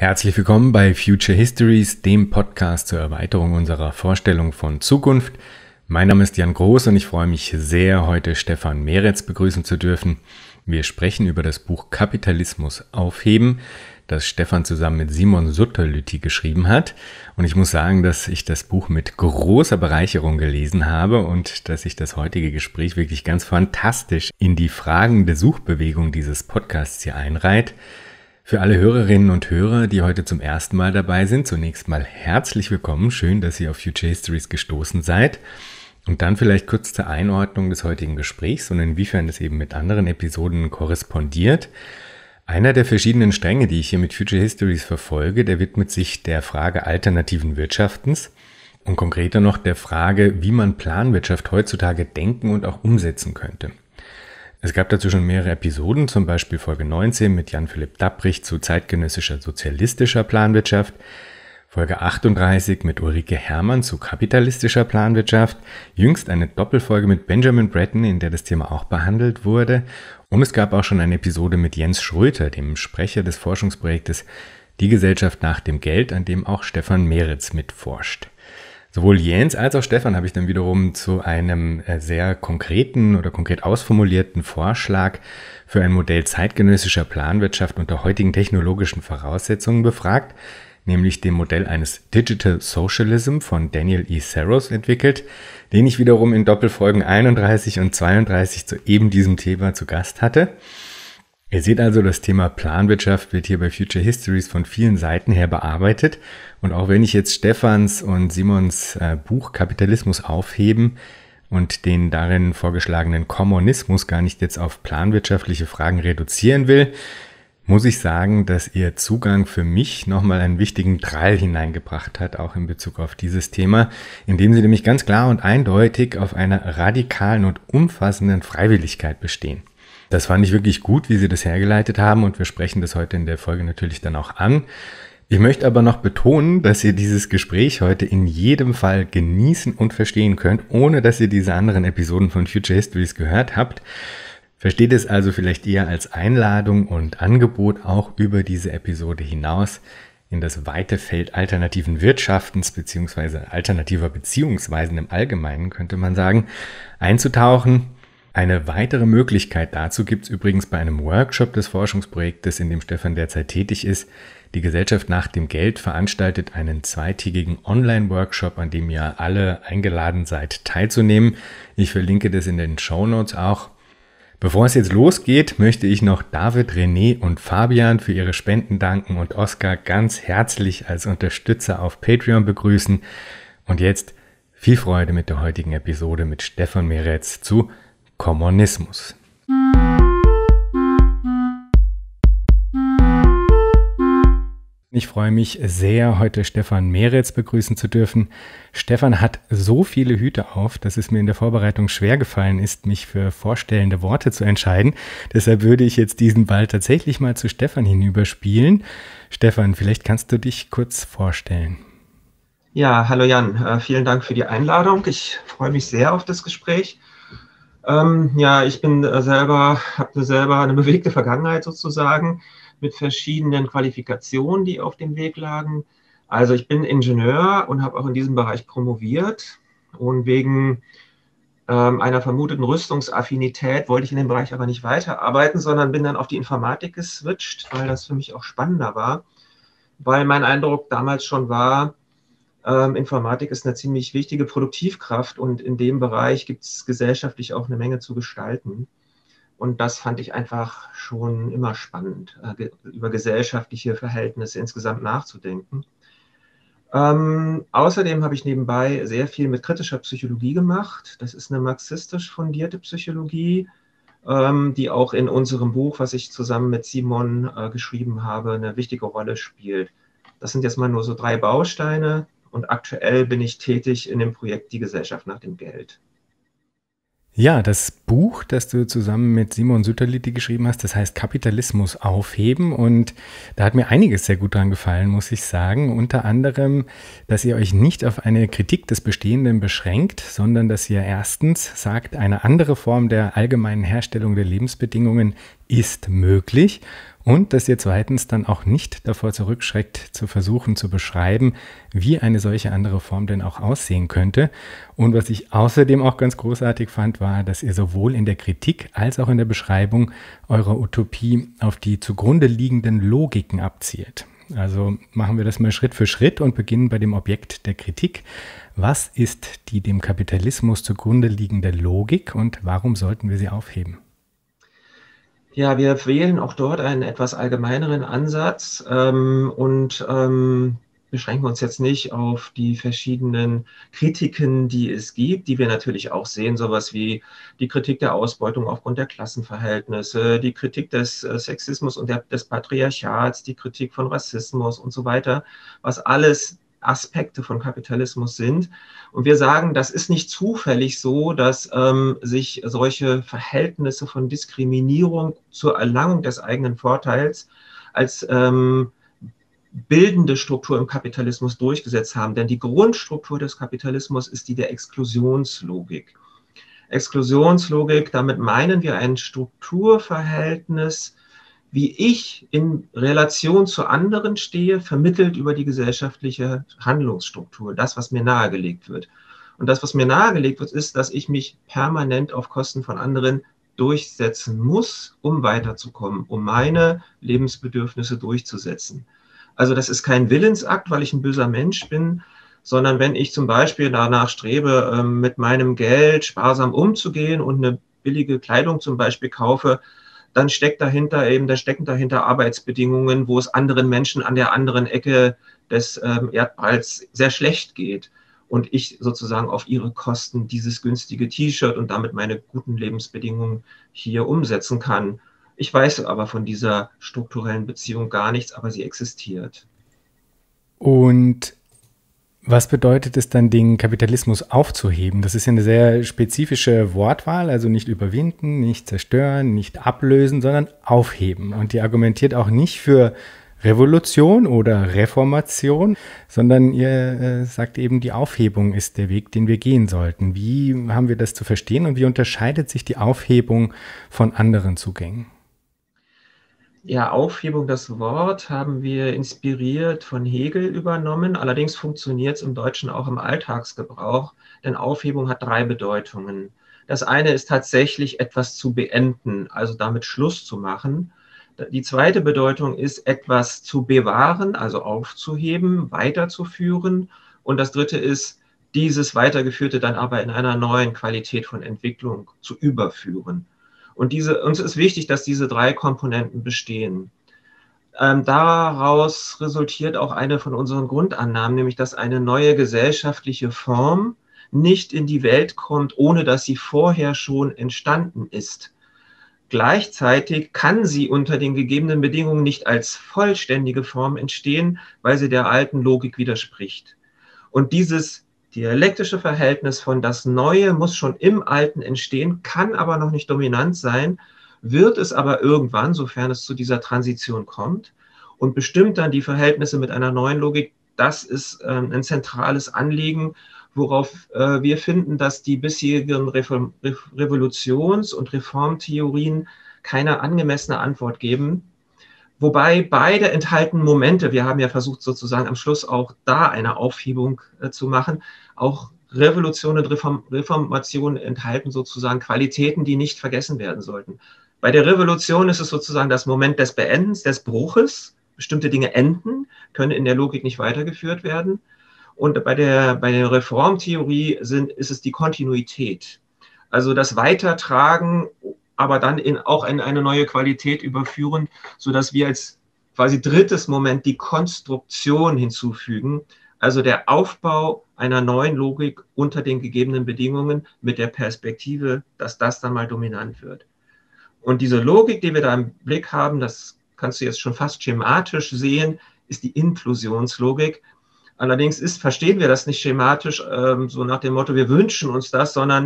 Herzlich willkommen bei Future Histories, dem Podcast zur Erweiterung unserer Vorstellung von Zukunft. Mein Name ist Jan Groß und ich freue mich sehr, heute Stefan Meretz begrüßen zu dürfen. Wir sprechen über das Buch Kapitalismus aufheben, das Stefan zusammen mit Simon Sutterlütti geschrieben hat. Und ich muss sagen, dass ich das Buch mit großer Bereicherung gelesen habe und dass sich das heutige Gespräch wirklich ganz fantastisch in die Fragen der Suchbewegung dieses Podcasts hier einreiht. Für alle Hörerinnen und Hörer, die heute zum ersten Mal dabei sind, zunächst mal herzlich willkommen. Schön, dass ihr auf Future Histories gestoßen seid. Und dann vielleicht kurz zur Einordnung des heutigen Gesprächs und inwiefern es eben mit anderen Episoden korrespondiert. Einer der verschiedenen Stränge, die ich hier mit Future Histories verfolge, der widmet sich der Frage alternativen Wirtschaftens und konkreter noch der Frage, wie man Planwirtschaft heutzutage denken und auch umsetzen könnte. Es gab dazu schon mehrere Episoden, zum Beispiel Folge 19 mit Jan-Philipp Dabbrich zu zeitgenössischer sozialistischer Planwirtschaft, Folge 38 mit Ulrike Herrmann zu kapitalistischer Planwirtschaft, jüngst eine Doppelfolge mit Benjamin Bratton, in der das Thema auch behandelt wurde, und es gab auch schon eine Episode mit Jens Schröter, dem Sprecher des Forschungsprojektes Die Gesellschaft nach dem Geld, an dem auch Stefan Meretz mitforscht. Sowohl Jens als auch Stefan habe ich dann wiederum zu einem sehr konkreten oder konkret ausformulierten Vorschlag für ein Modell zeitgenössischer Planwirtschaft unter heutigen technologischen Voraussetzungen befragt, nämlich dem Modell eines Digital Socialism von Daniel E. Saros entwickelt, den ich wiederum in Doppelfolgen 31 und 32 zu eben diesem Thema zu Gast hatte. Ihr seht also, das Thema Planwirtschaft wird hier bei Future Histories von vielen Seiten her bearbeitet. Und auch wenn ich jetzt Stefans und Simons Buch Kapitalismus aufheben und den darin vorgeschlagenen Kommunismus gar nicht jetzt auf planwirtschaftliche Fragen reduzieren will, muss ich sagen, dass ihr Zugang für mich nochmal einen wichtigen Drall hineingebracht hat, auch in Bezug auf dieses Thema, indem sie nämlich ganz klar und eindeutig auf einer radikalen und umfassenden Freiwilligkeit bestehen. Das fand ich wirklich gut, wie sie das hergeleitet haben, und wir sprechen das heute in der Folge natürlich dann auch an. Ich möchte aber noch betonen, dass ihr dieses Gespräch heute in jedem Fall genießen und verstehen könnt, ohne dass ihr diese anderen Episoden von Future Histories gehört habt. Versteht es also vielleicht eher als Einladung und Angebot, auch über diese Episode hinaus in das weite Feld alternativen Wirtschaftens bzw. alternativer Beziehungsweisen im Allgemeinen, könnte man sagen, einzutauchen. Eine weitere Möglichkeit dazu gibt es übrigens bei einem Workshop des Forschungsprojektes, in dem Stefan derzeit tätig ist. Die Gesellschaft nach dem Geld veranstaltet einen zweitägigen Online-Workshop, an dem ihr alle eingeladen seid, teilzunehmen. Ich verlinke das in den Shownotes auch. Bevor es jetzt losgeht, möchte ich noch David, René und Fabian für ihre Spenden danken und Oskar ganz herzlich als Unterstützer auf Patreon begrüßen. Und jetzt viel Freude mit der heutigen Episode mit Stefan Meretz zu Kommunismus. Ich freue mich sehr, heute Stefan Meretz begrüßen zu dürfen. Stefan hat so viele Hüte auf, dass es mir in der Vorbereitung schwer gefallen ist, mich für vorstellende Worte zu entscheiden. Deshalb würde ich jetzt diesen Ball tatsächlich mal zu Stefan hinüberspielen. Stefan, vielleicht kannst du dich kurz vorstellen. Ja, hallo Jan, vielen Dank für die Einladung. Ich freue mich sehr auf das Gespräch. Ich bin habe selber eine bewegte Vergangenheit sozusagen mit verschiedenen Qualifikationen, die auf dem Weg lagen. Also ich bin Ingenieur und habe auch in diesem Bereich promoviert, und wegen einer vermuteten Rüstungsaffinität wollte ich in dem Bereich aber nicht weiterarbeiten, sondern bin dann auf die Informatik geswitcht, weil das für mich auch spannender war, weil mein Eindruck damals schon war, Informatik ist eine ziemlich wichtige Produktivkraft, und in dem Bereich gibt es gesellschaftlich auch eine Menge zu gestalten. Und das fand ich einfach schon immer spannend, über gesellschaftliche Verhältnisse insgesamt nachzudenken. Außerdem habe ich nebenbei sehr viel mit kritischer Psychologie gemacht. Das ist eine marxistisch fundierte Psychologie, die auch in unserem Buch, was ich zusammen mit Simon geschrieben habe, eine wichtige Rolle spielt. Das sind jetzt mal nur so 3 Bausteine. Und aktuell bin ich tätig in dem Projekt Die Gesellschaft nach dem Geld. Ja, das Buch, das du zusammen mit Simon Sütterlitty geschrieben hast, das heißt Kapitalismus aufheben, und da hat mir einiges sehr gut dran gefallen, muss ich sagen. Unter anderem, dass ihr euch nicht auf eine Kritik des Bestehenden beschränkt, sondern dass ihr erstens sagt, eine andere Form der allgemeinen Herstellung der Lebensbedingungen ist möglich, und dass ihr zweitens dann auch nicht davor zurückschreckt, zu versuchen zu beschreiben, wie eine solche andere Form denn auch aussehen könnte. Und was ich außerdem auch ganz großartig fand, war, dass ihr sowohl in der Kritik als auch in der Beschreibung eurer Utopie auf die zugrunde liegenden Logiken abzielt. Also machen wir das mal Schritt für Schritt und beginnen bei dem Objekt der Kritik. Was ist die dem Kapitalismus zugrunde liegende Logik und warum sollten wir sie aufheben? Ja, wir wählen auch dort einen etwas allgemeineren Ansatz und beschränken uns jetzt nicht auf die verschiedenen Kritiken, die es gibt, die wir natürlich auch sehen, sowas wie die Kritik der Ausbeutung aufgrund der Klassenverhältnisse, die Kritik des Sexismus und des Patriarchats, die Kritik von Rassismus und so weiter, was alles Aspekte von Kapitalismus sind. Und wir sagen, das ist nicht zufällig so, dass sich solche Verhältnisse von Diskriminierung zur Erlangung des eigenen Vorteils als bildende Struktur im Kapitalismus durchgesetzt haben. Denn die Grundstruktur des Kapitalismus ist die der Exklusionslogik. Exklusionslogik, damit meinen wir ein Strukturverhältnis, wie ich in Relation zu anderen stehe, vermittelt über die gesellschaftliche Handlungsstruktur, das, was mir nahegelegt wird. Und das, was mir nahegelegt wird, ist, dass ich mich permanent auf Kosten von anderen durchsetzen muss, um weiterzukommen, um meine Lebensbedürfnisse durchzusetzen. Also das ist kein Willensakt, weil ich ein böser Mensch bin, sondern wenn ich zum Beispiel danach strebe, mit meinem Geld sparsam umzugehen und eine billige Kleidung zum Beispiel kaufe, dann stecken dahinter Arbeitsbedingungen, wo es anderen Menschen an der anderen Ecke des Erdballs sehr schlecht geht. Und ich sozusagen auf ihre Kosten dieses günstige T-Shirt und damit meine guten Lebensbedingungen hier umsetzen kann. Ich weiß aber von dieser strukturellen Beziehung gar nichts, aber sie existiert. Und was bedeutet es dann, den Kapitalismus aufzuheben? Das ist ja eine sehr spezifische Wortwahl, also nicht überwinden, nicht zerstören, nicht ablösen, sondern aufheben. Und die argumentiert auch nicht für Revolution oder Reformation, sondern ihr sagt eben, die Aufhebung ist der Weg, den wir gehen sollten. Wie haben wir das zu verstehen und wie unterscheidet sich die Aufhebung von anderen Zugängen? Ja, Aufhebung, das Wort haben wir inspiriert von Hegel übernommen. Allerdings funktioniert es im Deutschen auch im Alltagsgebrauch, denn Aufhebung hat 3 Bedeutungen. Das eine ist tatsächlich etwas zu beenden, also damit Schluss zu machen. Die zweite Bedeutung ist, etwas zu bewahren, also aufzuheben, weiterzuführen. Und das dritte ist, dieses Weitergeführte dann aber in einer neuen Qualität von Entwicklung zu überführen. Und uns ist wichtig, dass diese 3 Komponenten bestehen. Daraus resultiert auch eine von unseren Grundannahmen, nämlich dass eine neue gesellschaftliche Form nicht in die Welt kommt, ohne dass sie vorher schon entstanden ist. Gleichzeitig kann sie unter den gegebenen Bedingungen nicht als vollständige Form entstehen, weil sie der alten Logik widerspricht. Und dieses dialektische Verhältnis von das Neue muss schon im Alten entstehen, kann aber noch nicht dominant sein, wird es aber irgendwann, sofern es zu dieser Transition kommt, und bestimmt dann die Verhältnisse mit einer neuen Logik. Das ist ein zentrales Anliegen, worauf wir finden, dass die bisherigen Revolutions- und Reformtheorien keine angemessene Antwort geben. Wobei beide enthalten Momente, wir haben ja versucht sozusagen am Schluss auch da eine Aufhebung zu machen, auch Revolution und Reformation enthalten sozusagen Qualitäten, die nicht vergessen werden sollten. Bei der Revolution ist es sozusagen das Moment des Beendens, des Bruches. Bestimmte Dinge enden, können in der Logik nicht weitergeführt werden. Und bei der Reformtheorie ist es die Kontinuität. Also das Weitertragen, aber dann auch in eine neue Qualität überführen, sodass wir als quasi drittes Moment die Konstruktion hinzufügen, also der Aufbau einer neuen Logik unter den gegebenen Bedingungen mit der Perspektive, dass das dann mal dominant wird. Und diese Logik, die wir da im Blick haben, das kannst du jetzt schon fast schematisch sehen, ist die Inklusionslogik. Allerdings verstehen wir das nicht schematisch, so nach dem Motto, wir wünschen uns das, sondern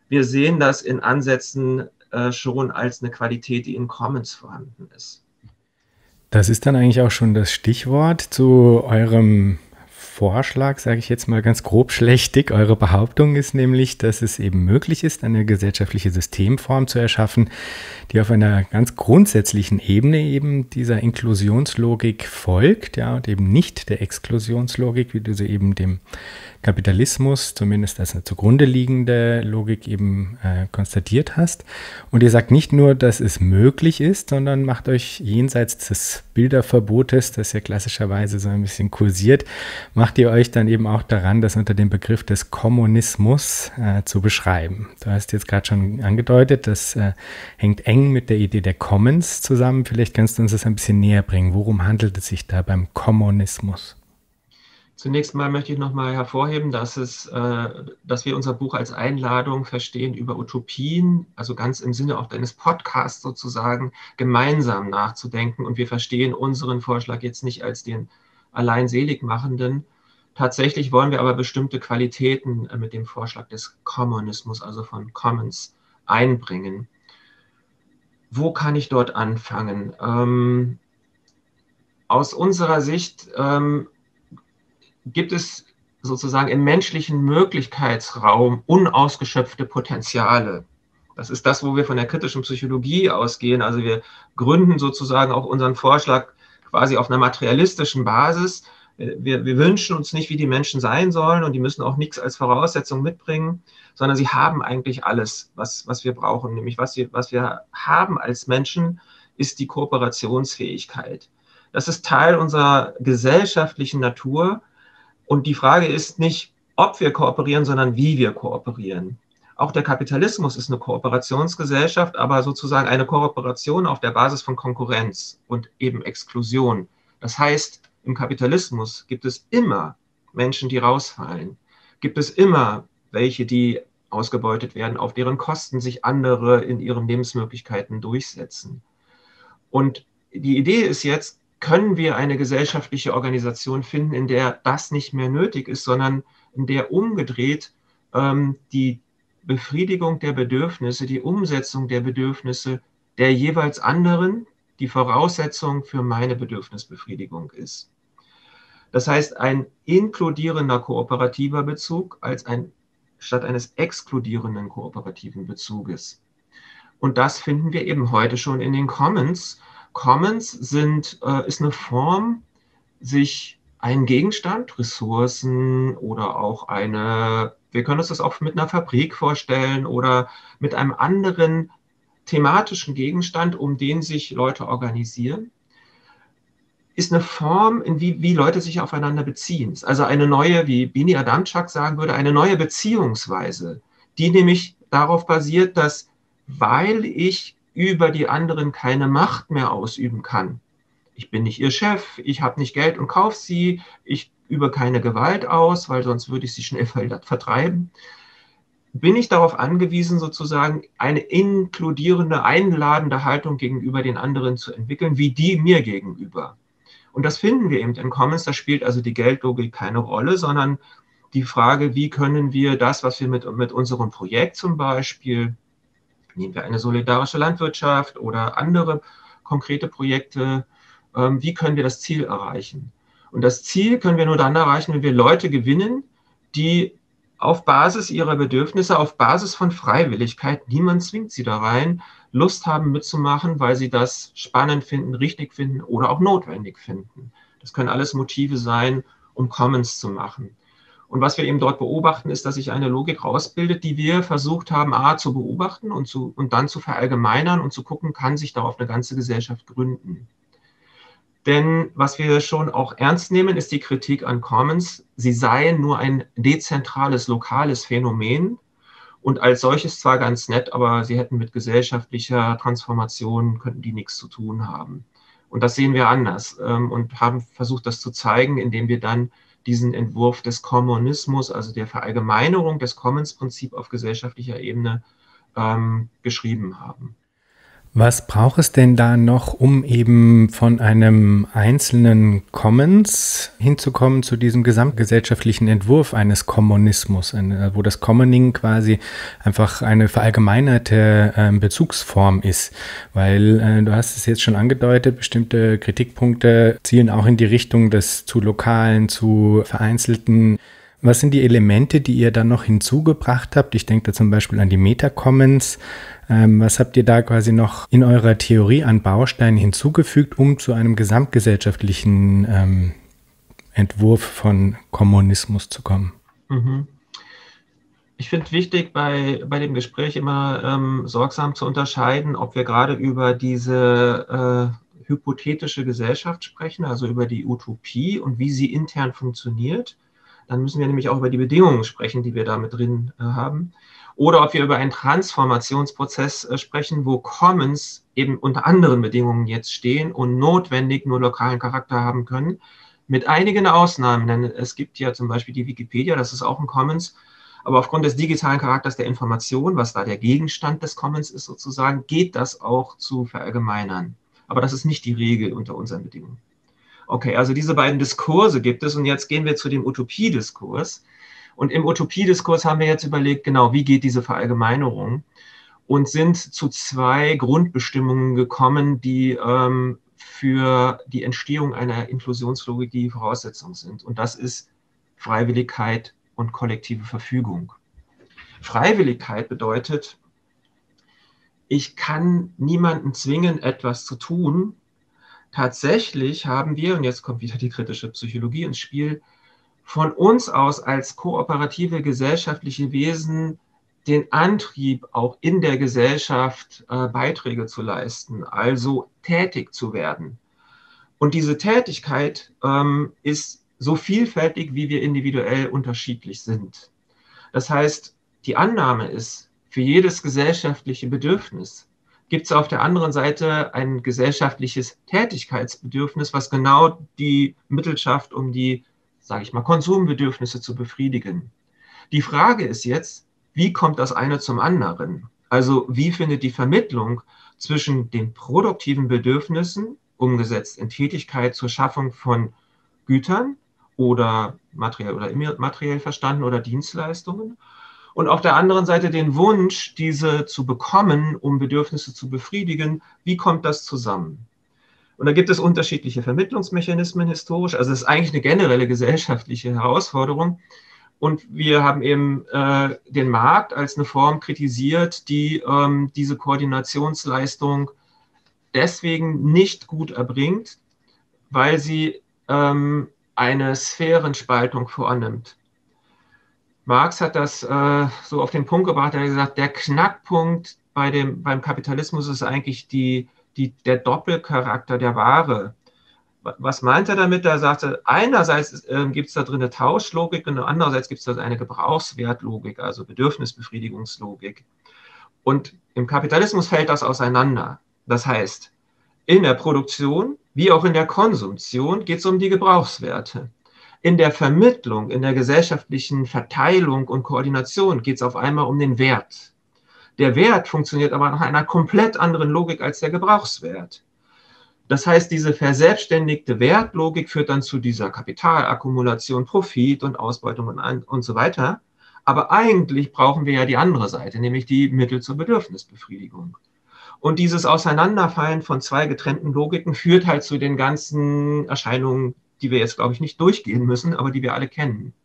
wir sehen das in Ansätzen schon als eine Qualität, die in Commons vorhanden ist. Das ist dann eigentlich auch schon das Stichwort zu eurem Vorschlag, sage ich jetzt mal ganz grob schlechtig. Eure Behauptung ist nämlich, dass es eben möglich ist, eine gesellschaftliche Systemform zu erschaffen, die auf einer ganz grundsätzlichen Ebene eben dieser Inklusionslogik folgt, ja, und eben nicht der Exklusionslogik, wie du sie eben dem Kapitalismus, zumindest als eine zugrunde liegende Logik eben konstatiert hast. Und ihr sagt nicht nur, dass es möglich ist, sondern macht euch jenseits des Bilderverbotes, das ja klassischerweise so ein bisschen kursiert, macht ihr euch dann eben auch daran, das unter dem Begriff des Kommunismus zu beschreiben. Du hast jetzt gerade schon angedeutet, das hängt eng mit der Idee der Commons zusammen. Vielleicht kannst du uns das ein bisschen näher bringen. Worum handelt es sich da beim Kommunismus? Zunächst mal möchte ich nochmal hervorheben, dass wir unser Buch als Einladung verstehen, über Utopien, also ganz im Sinne auch deines Podcasts sozusagen, gemeinsam nachzudenken. Und wir verstehen unseren Vorschlag jetzt nicht als den allein seligmachenden. Tatsächlich wollen wir aber bestimmte Qualitäten mit dem Vorschlag des Kommunismus, also von Commons, einbringen. Wo kann ich dort anfangen? Aus unserer Sicht gibt es sozusagen im menschlichen Möglichkeitsraum unausgeschöpfte Potenziale. Das ist das, wo wir von der kritischen Psychologie ausgehen. Also wir gründen sozusagen auch unseren Vorschlag quasi auf einer materialistischen Basis. Wir wünschen uns nicht, wie die Menschen sein sollen, und die müssen auch nichts als Voraussetzung mitbringen, sondern sie haben eigentlich alles, was wir brauchen. Nämlich was wir haben als Menschen, ist die Kooperationsfähigkeit. Das ist Teil unserer gesellschaftlichen Natur. Und die Frage ist nicht, ob wir kooperieren, sondern wie wir kooperieren. Auch der Kapitalismus ist eine Kooperationsgesellschaft, aber sozusagen eine Kooperation auf der Basis von Konkurrenz und eben Exklusion. Das heißt, im Kapitalismus gibt es immer Menschen, die rausfallen. Gibt es immer welche, die ausgebeutet werden, auf deren Kosten sich andere in ihren Lebensmöglichkeiten durchsetzen. Und die Idee ist jetzt, können wir eine gesellschaftliche Organisation finden, in der das nicht mehr nötig ist, sondern in der umgedreht die Befriedigung der Bedürfnisse, die Umsetzung der Bedürfnisse der jeweils anderen die Voraussetzung für meine Bedürfnisbefriedigung ist. Das heißt, ein inkludierender kooperativer Bezug statt eines exkludierenden kooperativen Bezuges. Und das finden wir eben heute schon in den Commons. Commons ist eine Form, sich einen Gegenstand, Ressourcen oder auch wir können uns das auch mit einer Fabrik vorstellen oder mit einem anderen thematischen Gegenstand, um den sich Leute organisieren, ist eine Form, wie Leute sich aufeinander beziehen. Also eine neue, wie Bini Adamczak sagen würde, eine neue Beziehungsweise, die nämlich darauf basiert, dass, weil ich über die anderen keine Macht mehr ausüben kann. Ich bin nicht ihr Chef, ich habe nicht Geld und kaufe sie, ich übe keine Gewalt aus, weil sonst würde ich sie schnell vertreiben. Bin ich darauf angewiesen, sozusagen eine inkludierende, einladende Haltung gegenüber den anderen zu entwickeln, wie die mir gegenüber. Und das finden wir eben in Commons, da spielt also die Geldlogik keine Rolle, sondern die Frage, wie können wir das, was wir mit unserem Projekt zum Beispiel, nehmen wir eine solidarische Landwirtschaft oder andere konkrete Projekte, wie können wir das Ziel erreichen? Und das Ziel können wir nur dann erreichen, wenn wir Leute gewinnen, die auf Basis ihrer Bedürfnisse, auf Basis von Freiwilligkeit, niemand zwingt sie da rein, Lust haben mitzumachen, weil sie das spannend finden, richtig finden oder auch notwendig finden. Das können alles Motive sein, um Commons zu machen. Und was wir eben dort beobachten, ist, dass sich eine Logik rausbildet, die wir versucht haben, zu beobachten und dann zu verallgemeinern und zu gucken, kann sich darauf eine ganze Gesellschaft gründen. Denn was wir schon auch ernst nehmen, ist die Kritik an Commons. Sie seien nur ein dezentrales, lokales Phänomen und als solches zwar ganz nett, aber sie hätten mit gesellschaftlicher Transformation, könnten die nichts zu tun haben. Und das sehen wir anders und haben versucht, das zu zeigen, indem wir dann diesen Entwurf des Kommunismus, also der Verallgemeinerung des Commons-Prinzips auf gesellschaftlicher Ebene geschrieben haben. Was braucht es denn da noch, um eben von einem einzelnen Commons hinzukommen zu diesem gesamtgesellschaftlichen Entwurf eines Kommunismus, wo das Commoning quasi einfach eine verallgemeinerte Bezugsform ist? Weil du hast es jetzt schon angedeutet, bestimmte Kritikpunkte zielen auch in die Richtung des zu lokalen, zu vereinzelten. Was sind die Elemente, die ihr dann noch hinzugebracht habt? Ich denke da zum Beispiel an die Metacommons. Was habt ihr da quasi noch in eurer Theorie an Bausteinen hinzugefügt, um zu einem gesamtgesellschaftlichen Entwurf von Kommunismus zu kommen? Mhm. Ich finde wichtig, bei dem Gespräch immer sorgsam zu unterscheiden, ob wir gerade über diese hypothetische Gesellschaft sprechen, also über die Utopie und wie sie intern funktioniert. Dann müssen wir nämlich auch über die Bedingungen sprechen, die wir da mit drin haben. Oder ob wir über einen Transformationsprozess sprechen, wo Commons eben unter anderen Bedingungen jetzt stehen und notwendig nur lokalen Charakter haben können. Mit einigen Ausnahmen, denn es gibt ja zum Beispiel die Wikipedia, das ist auch ein Commons, aber aufgrund des digitalen Charakters der Information, was da der Gegenstand des Commons ist sozusagen, geht das auch zu verallgemeinern. Aber das ist nicht die Regel unter unseren Bedingungen. Okay, also diese beiden Diskurse gibt es und jetzt gehen wir zu dem Utopiediskurs. Und im Utopiediskurs haben wir jetzt überlegt, genau, wie geht diese Verallgemeinerung und sind zu zwei Grundbestimmungen gekommen, die für die Entstehung einer Inklusionslogik die Voraussetzung sind. Und das ist Freiwilligkeit und kollektive Verfügung. Freiwilligkeit bedeutet, ich kann niemanden zwingen, etwas zu tun. Tatsächlich haben wir, und jetzt kommt wieder die kritische Psychologie ins Spiel, von uns aus als kooperative gesellschaftliche Wesen den Antrieb, auch in der Gesellschaft Beiträge zu leisten, also tätig zu werden. Und diese Tätigkeit ist so vielfältig, wie wir individuell unterschiedlich sind. Das heißt, die Annahme ist, für jedes gesellschaftliche Bedürfnis gibt es auf der anderen Seite ein gesellschaftliches Tätigkeitsbedürfnis, was genau die Mittel schafft, um die, sage ich mal, Konsumbedürfnisse zu befriedigen. Die Frage ist jetzt, wie kommt das eine zum anderen? Also wie findet die Vermittlung zwischen den produktiven Bedürfnissen, umgesetzt in Tätigkeit zur Schaffung von Gütern oder materiell oder immateriell verstanden oder Dienstleistungen, und auf der anderen Seite den Wunsch, diese zu bekommen, um Bedürfnisse zu befriedigen, wie kommt das zusammen? Und da gibt es unterschiedliche Vermittlungsmechanismen historisch, also es ist eigentlich eine generelle gesellschaftliche Herausforderung. Und wir haben eben den Markt als eine Form kritisiert, die diese Koordinationsleistung deswegen nicht gut erbringt, weil sie eine Sphärenspaltung vornimmt. Marx hat das so auf den Punkt gebracht, er hat gesagt, der Knackpunkt beim Kapitalismus ist eigentlich der Doppelcharakter der Ware. Was meint er damit? Er sagte, einerseits gibt es da drin eine Tauschlogik und andererseits gibt es da eine Gebrauchswertlogik, also Bedürfnisbefriedigungslogik. Und im Kapitalismus fällt das auseinander. Das heißt, in der Produktion wie auch in der Konsumtion geht es um die Gebrauchswerte. In der Vermittlung, in der gesellschaftlichen Verteilung und Koordination geht es auf einmal um den Wert. Der Wert funktioniert aber nach einer komplett anderen Logik als der Gebrauchswert. Das heißt, diese verselbstständigte Wertlogik führt dann zu dieser Kapitalakkumulation, Profit und Ausbeutung und so weiter. Aber eigentlich brauchen wir ja die andere Seite, nämlich die Mittel zur Bedürfnisbefriedigung. Und dieses Auseinanderfallen von zwei getrennten Logiken führt halt zu den ganzen Erscheinungen, die wir jetzt, glaube ich, nicht durchgehen müssen, aber die wir alle kennen.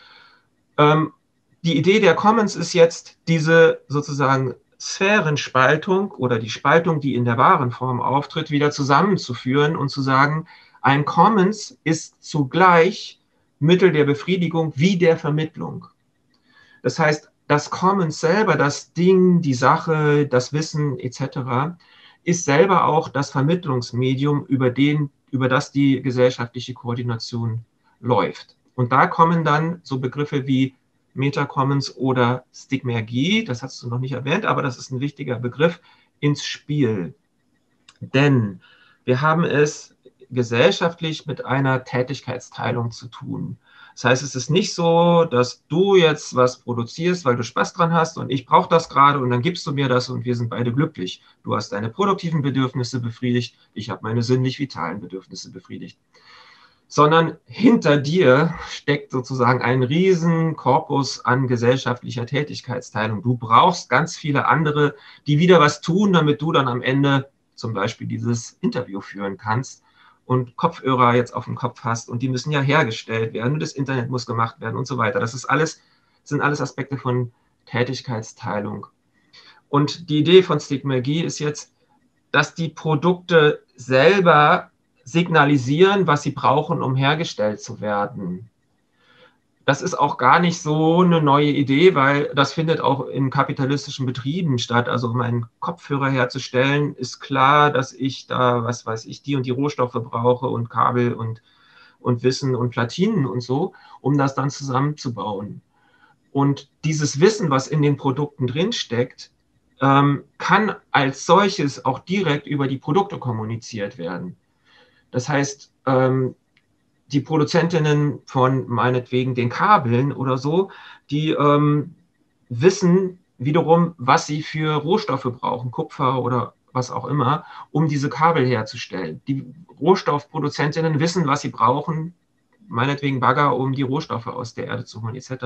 Die Idee der Commons ist jetzt, diese sozusagen Sphärenspaltung oder die Spaltung, die in der wahren Form auftritt, wieder zusammenzuführen und zu sagen, ein Commons ist zugleich Mittel der Befriedigung wie der Vermittlung. Das heißt, das Commons selber, das Ding, die Sache, das Wissen etc., ist selber auch das Vermittlungsmedium, über das die gesellschaftliche Koordination läuft. Und da kommen dann so Begriffe wie Metacommons oder Stigmergie, das hast du noch nicht erwähnt, aber das ist ein wichtiger Begriff, ins Spiel. Denn wir haben es gesellschaftlich mit einer Tätigkeitsteilung zu tun. Das heißt, es ist nicht so, dass du jetzt was produzierst, weil du Spaß dran hast und ich brauche das gerade und dann gibst du mir das und wir sind beide glücklich. Du hast deine produktiven Bedürfnisse befriedigt, ich habe meine sinnlich-vitalen Bedürfnisse befriedigt. Sondern hinter dir steckt sozusagen ein riesen Korpus an gesellschaftlicher Tätigkeitsteilung. Du brauchst ganz viele andere, die wieder was tun, damit du dann am Ende zum Beispiel dieses Interview führen kannst und Kopfhörer jetzt auf dem Kopf hast und die müssen ja hergestellt werden und das Internet muss gemacht werden und so weiter. Das sind alles Aspekte von Tätigkeitsteilung. Und die Idee von Stigmergie ist jetzt, dass die Produkte selber signalisieren, was sie brauchen, um hergestellt zu werden. Das ist auch gar nicht so eine neue Idee, weil das findet auch in kapitalistischen Betrieben statt. Also um einen Kopfhörer herzustellen, ist klar, dass ich da, was weiß ich, die und die Rohstoffe brauche und Kabel und Wissen und Platinen und so, um das dann zusammenzubauen. Und dieses Wissen, was in den Produkten drinsteckt, kann als solches auch direkt über die Produkte kommuniziert werden. Das heißt, die Produzentinnen von meinetwegen den Kabeln oder so, die wissen wiederum, was sie für Rohstoffe brauchen, Kupfer oder was auch immer, um diese Kabel herzustellen. Die Rohstoffproduzentinnen wissen, was sie brauchen, meinetwegen Bagger, um die Rohstoffe aus der Erde zu holen, etc.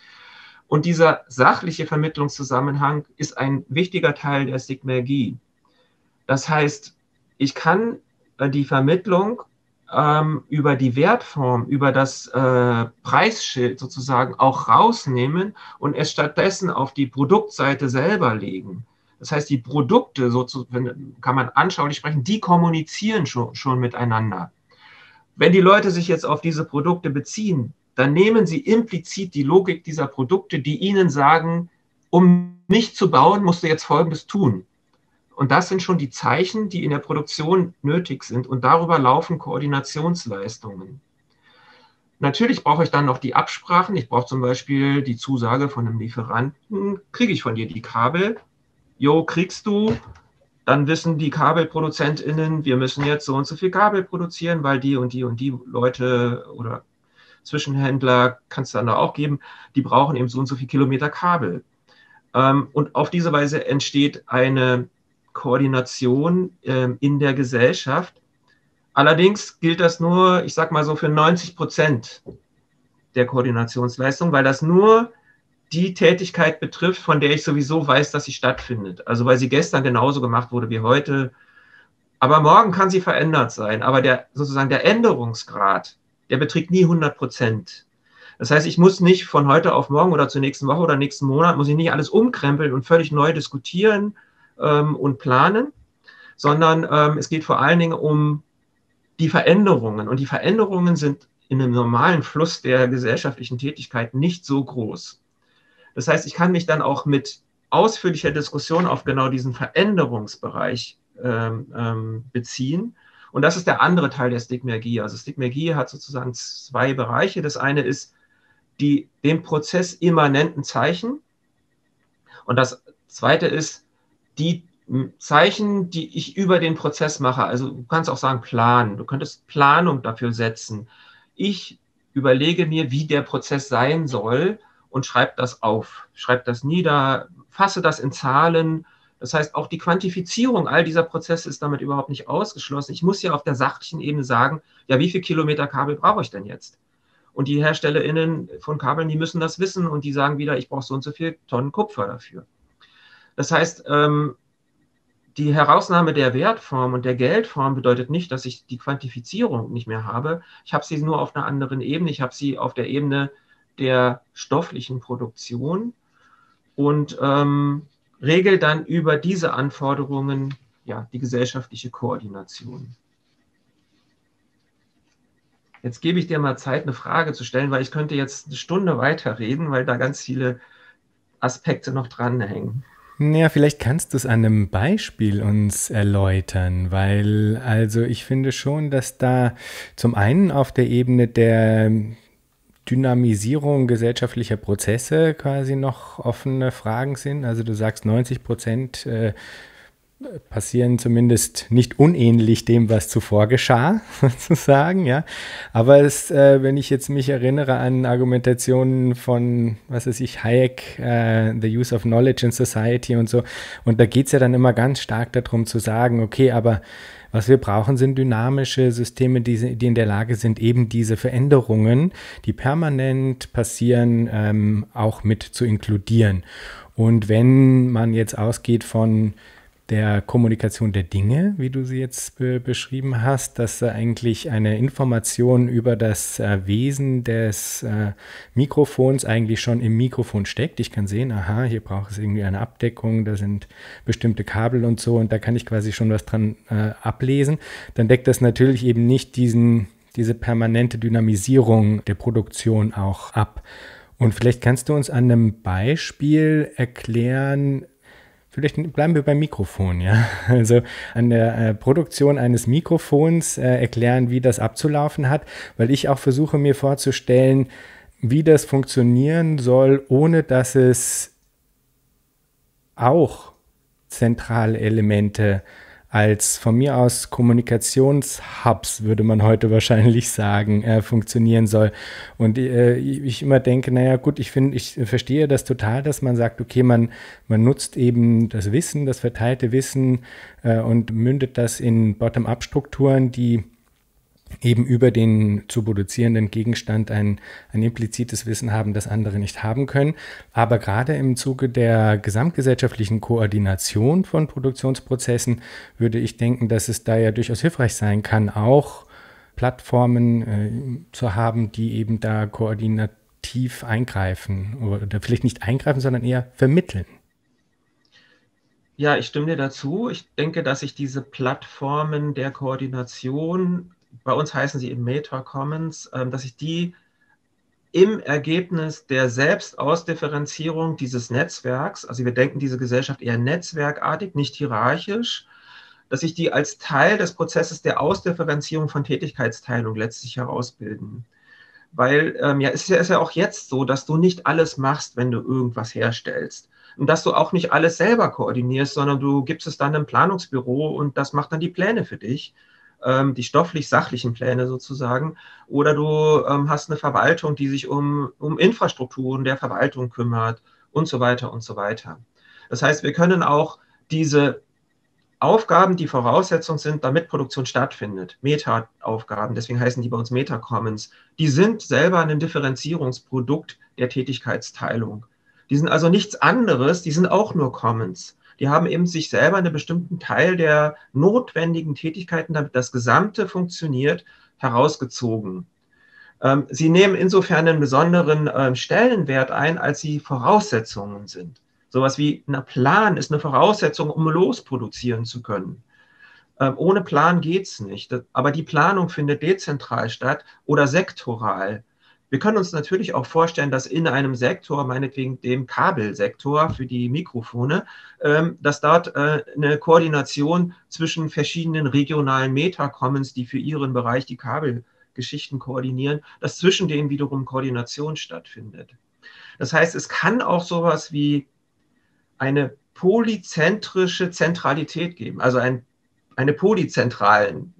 Und dieser sachliche Vermittlungszusammenhang ist ein wichtiger Teil der Stigmergie. Das heißt, ich kann die Vermittlung über die Wertform, über das Preisschild sozusagen auch rausnehmen und es stattdessen auf die Produktseite selber legen. Das heißt, die Produkte, kann man anschaulich sprechen, die kommunizieren schon miteinander. Wenn die Leute sich jetzt auf diese Produkte beziehen, dann nehmen sie implizit die Logik dieser Produkte, die ihnen sagen, um mich zu bauen, musst du jetzt Folgendes tun. Und das sind schon die Zeichen, die in der Produktion nötig sind. Und darüber laufen Koordinationsleistungen. Natürlich brauche ich dann noch die Absprachen. Ich brauche zum Beispiel die Zusage von einem Lieferanten. Kriege ich von dir die Kabel? Jo, kriegst du. Dann wissen die KabelproduzentInnen, wir müssen jetzt so und so viel Kabel produzieren, weil die und die und die Leute oder Zwischenhändler, kannst du dann da auch geben, die brauchen eben so und so viel Kilometer Kabel. Und auf diese Weise entsteht eine Koordination in der Gesellschaft. Allerdings gilt das nur, ich sag mal so, für 90% der Koordinationsleistung, weil das nur die Tätigkeit betrifft, von der ich sowieso weiß, dass sie stattfindet. Also weil sie gestern genauso gemacht wurde wie heute. Aber morgen kann sie verändert sein. Aber der Änderungsgrad, der beträgt nie 100%. Das heißt, ich muss nicht von heute auf morgen oder zur nächsten Woche oder nächsten Monat, muss ich nicht alles umkrempeln und völlig neu diskutieren und planen, sondern es geht vor allen Dingen um die Veränderungen. Und die Veränderungen sind in einem normalen Fluss der gesellschaftlichen Tätigkeit nicht so groß. Das heißt, ich kann mich dann auch mit ausführlicher Diskussion auf genau diesen Veränderungsbereich beziehen. Und das ist der andere Teil der Stigmergie. Also Stigmergie hat sozusagen zwei Bereiche. Das eine ist die dem Prozess immanenten Zeichen. Und das zweite ist die Zeichen, die ich über den Prozess mache. Also du kannst auch sagen Plan. Du könntest Planung dafür setzen. Ich überlege mir, wie der Prozess sein soll und schreibe das auf. Schreibe das nieder, fasse das in Zahlen. Das heißt, auch die Quantifizierung all dieser Prozesse ist damit überhaupt nicht ausgeschlossen. Ich muss ja auf der sachlichen Ebene sagen, ja, wie viel Kilometer Kabel brauche ich denn jetzt? Und die HerstellerInnen von Kabeln, die müssen das wissen und die sagen wieder, ich brauche so und so viel Tonnen Kupfer dafür. Das heißt, die Herausnahme der Wertform und der Geldform bedeutet nicht, dass ich die Quantifizierung nicht mehr habe. Ich habe sie nur auf einer anderen Ebene. Ich habe sie auf der Ebene der stofflichen Produktion und regelt dann über diese Anforderungen ja, die gesellschaftliche Koordination. Jetzt gebe ich dir mal Zeit, eine Frage zu stellen, weil ich könnte jetzt eine Stunde weiterreden, weil da ganz viele Aspekte noch dranhängen. Ja, vielleicht kannst du es an einem Beispiel uns erläutern, weil also ich finde schon, dass da zum einen auf der Ebene der Dynamisierung gesellschaftlicher Prozesse quasi noch offene Fragen sind. Also du sagst 90% passieren zumindest nicht unähnlich dem, was zuvor geschah, sozusagen, ja. Aber wenn ich jetzt mich erinnere an Argumentationen von, was weiß ich, Hayek, The Use of Knowledge in Society und so, und da geht es ja dann immer ganz stark darum zu sagen, okay, aber was wir brauchen, sind dynamische Systeme, die in der Lage sind, eben diese Veränderungen, die permanent passieren, auch mit zu inkludieren. Und wenn man jetzt ausgeht von der Kommunikation der Dinge, wie du sie jetzt beschrieben hast, dass eigentlich eine Information über das Wesen des Mikrofons eigentlich schon im Mikrofon steckt. Ich kann sehen, aha, hier braucht es irgendwie eine Abdeckung, da sind bestimmte Kabel und so, und da kann ich quasi schon was dran ablesen. Dann deckt das natürlich eben nicht diese permanente Dynamisierung der Produktion auch ab. Und vielleicht kannst du uns an einem Beispiel erklären, vielleicht bleiben wir beim Mikrofon, ja. Also an der Produktion eines Mikrofons erklären, wie das abzulaufen hat, weil ich auch versuche mir vorzustellen, wie das funktionieren soll, ohne dass es auch zentrale Elemente als von mir aus Kommunikationshubs, würde man heute wahrscheinlich sagen, funktionieren soll. Und ich immer denke, naja gut, ich verstehe das total, dass man sagt, okay, man nutzt eben das Wissen, das verteilte Wissen und mündet das in Bottom-up-Strukturen, die eben über den zu produzierenden Gegenstand ein implizites Wissen haben, das andere nicht haben können. Aber gerade im Zuge der gesamtgesellschaftlichen Koordination von Produktionsprozessen würde ich denken, dass es da ja durchaus hilfreich sein kann, auch Plattformen zu haben, die eben da koordinativ eingreifen oder vielleicht nicht eingreifen, sondern eher vermitteln. Ja, ich stimme dir dazu. Ich denke, dass sich diese Plattformen der Koordination, bei uns heißen sie eben Meta Commons, dass sich die im Ergebnis der Selbstausdifferenzierung dieses Netzwerks, also wir denken diese Gesellschaft eher netzwerkartig, nicht hierarchisch, dass sich die als Teil des Prozesses der Ausdifferenzierung von Tätigkeitsteilung letztlich herausbilden. Weil es ist ja auch jetzt so, dass du nicht alles machst, wenn du irgendwas herstellst. Und dass du auch nicht alles selber koordinierst, sondern du gibst es dann einem Planungsbüro und das macht dann die Pläne für dich, die stofflich-sachlichen Pläne sozusagen. Oder du hast eine Verwaltung, die sich um Infrastrukturen der Verwaltung kümmert und so weiter und so weiter. Das heißt, wir können auch diese Aufgaben, die Voraussetzung sind, damit Produktion stattfindet, Meta-Aufgaben, deswegen heißen die bei uns Meta-Commons, die sind selber ein Differenzierungsprodukt der Tätigkeitsteilung. Die sind also nichts anderes, die sind auch nur Commons. Die haben eben sich selber einen bestimmten Teil der notwendigen Tätigkeiten, damit das Gesamte funktioniert, herausgezogen. Sie nehmen insofern einen besonderen Stellenwert ein, als sie Voraussetzungen sind. Sowas wie ein Plan ist eine Voraussetzung, um losproduzieren zu können. Ohne Plan geht es nicht. Aber die Planung findet dezentral statt oder sektoral. Wir können uns natürlich auch vorstellen, dass in einem Sektor, meinetwegen dem Kabelsektor für die Mikrofone, dass dort eine Koordination zwischen verschiedenen regionalen Meta-Commons, die für ihren Bereich die Kabelgeschichten koordinieren, dass zwischen denen wiederum Koordination stattfindet. Das heißt, es kann auch sowas wie eine polyzentrische Zentralität geben, also eine Polyzentren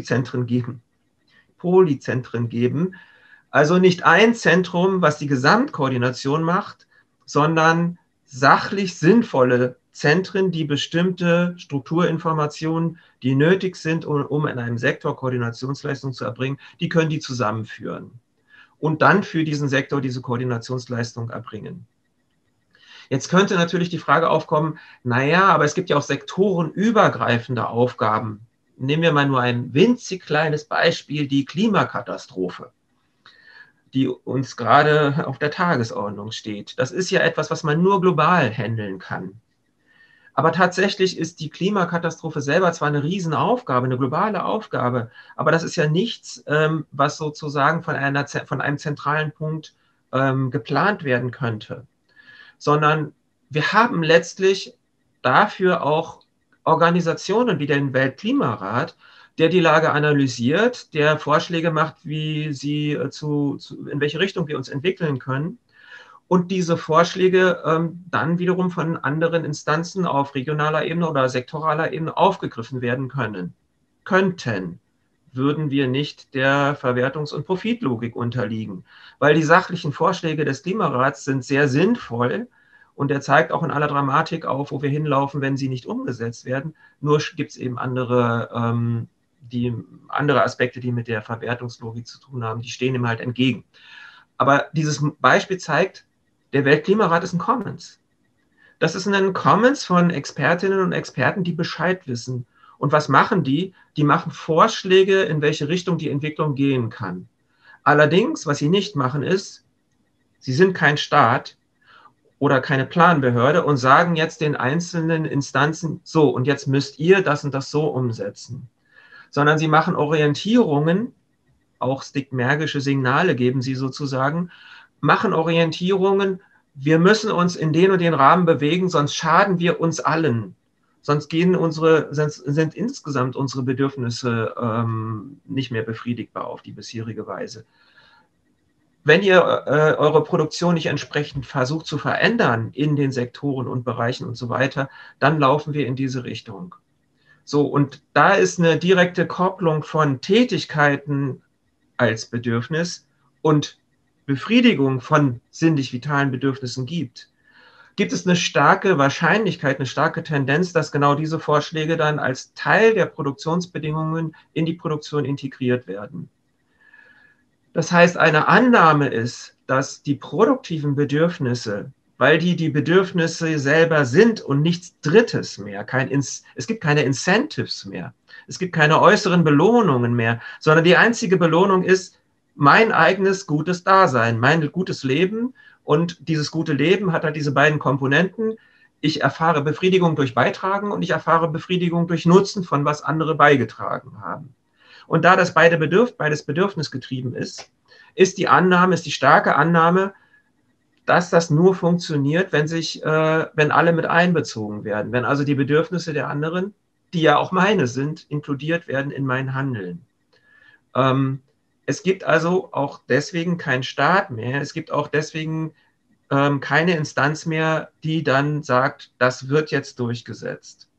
geben, also nicht ein Zentrum, was die Gesamtkoordination macht, sondern sachlich sinnvolle Zentren, die bestimmte Strukturinformationen, die nötig sind, um in einem Sektor Koordinationsleistung zu erbringen, die können die zusammenführen und dann für diesen Sektor diese Koordinationsleistung erbringen. Jetzt könnte natürlich die Frage aufkommen, naja, aber es gibt ja auch sektorenübergreifende Aufgaben. Nehmen wir mal nur ein winzig kleines Beispiel, die Klimakatastrophe, die uns gerade auf der Tagesordnung steht. Das ist ja etwas, was man nur global handeln kann. Aber tatsächlich ist die Klimakatastrophe selber zwar eine Riesenaufgabe, eine globale Aufgabe, aber das ist ja nichts, was sozusagen von einem zentralen Punkt geplant werden könnte. Sondern wir haben letztlich dafür auch Organisationen wie den Weltklimarat, der die Lage analysiert, der Vorschläge macht, wie sie in welche Richtung wir uns entwickeln können. und diese Vorschläge dann wiederum von anderen Instanzen auf regionaler Ebene oder sektoraler Ebene aufgegriffen werden könnten, würden wir nicht der Verwertungs- und Profitlogik unterliegen. Weil die sachlichen Vorschläge des Klimarats sind sehr sinnvoll und er zeigt auch in aller Dramatik auf, wo wir hinlaufen, wenn sie nicht umgesetzt werden. Nur gibt es eben andere Aspekte, die mit der Verwertungslogik zu tun haben, die stehen ihm halt entgegen. Aber dieses Beispiel zeigt, der Weltklimarat ist ein Commons. Das ist ein Commons von Expertinnen und Experten, die Bescheid wissen. Und was machen die? Die machen Vorschläge, in welche Richtung die Entwicklung gehen kann. Allerdings, was sie nicht machen, ist, sie sind kein Staat oder keine Planbehörde und sagen jetzt den einzelnen Instanzen, so, und jetzt müsst ihr das und das so umsetzen. Sondern sie machen Orientierungen, auch stigmergische Signale geben sie sozusagen, machen Orientierungen, wir müssen uns in den und den Rahmen bewegen, sonst schaden wir uns allen. Sonst sind insgesamt unsere Bedürfnisse nicht mehr befriedigbar auf die bisherige Weise. Wenn ihr eure Produktion nicht entsprechend versucht zu verändern in den Sektoren und Bereichen und so weiter, dann laufen wir in diese Richtung. So, und da ist eine direkte Kopplung von Tätigkeiten als Bedürfnis und Befriedigung von sinnlich vitalen Bedürfnissen gibt es eine starke Wahrscheinlichkeit, eine starke Tendenz, dass genau diese Vorschläge dann als Teil der Produktionsbedingungen in die Produktion integriert werden. Das heißt, eine Annahme ist, dass die produktiven Bedürfnisse, weil die Bedürfnisse selber sind und nichts Drittes mehr, es gibt keine Incentives mehr, es gibt keine äußeren Belohnungen mehr, sondern die einzige Belohnung ist mein eigenes gutes Dasein, mein gutes Leben. Und dieses gute Leben hat halt diese beiden Komponenten. Ich erfahre Befriedigung durch Beitragen und ich erfahre Befriedigung durch Nutzen von was andere beigetragen haben. Und da das beides bedürfnisgetrieben ist die starke Annahme, dass das nur funktioniert, wenn alle mit einbezogen werden. Wenn also die Bedürfnisse der anderen, die ja auch meine sind, inkludiert werden in mein Handeln. Es gibt also auch deswegen keinen Staat mehr. Es gibt auch deswegen keine Instanz mehr, die dann sagt, das wird jetzt durchgesetzt.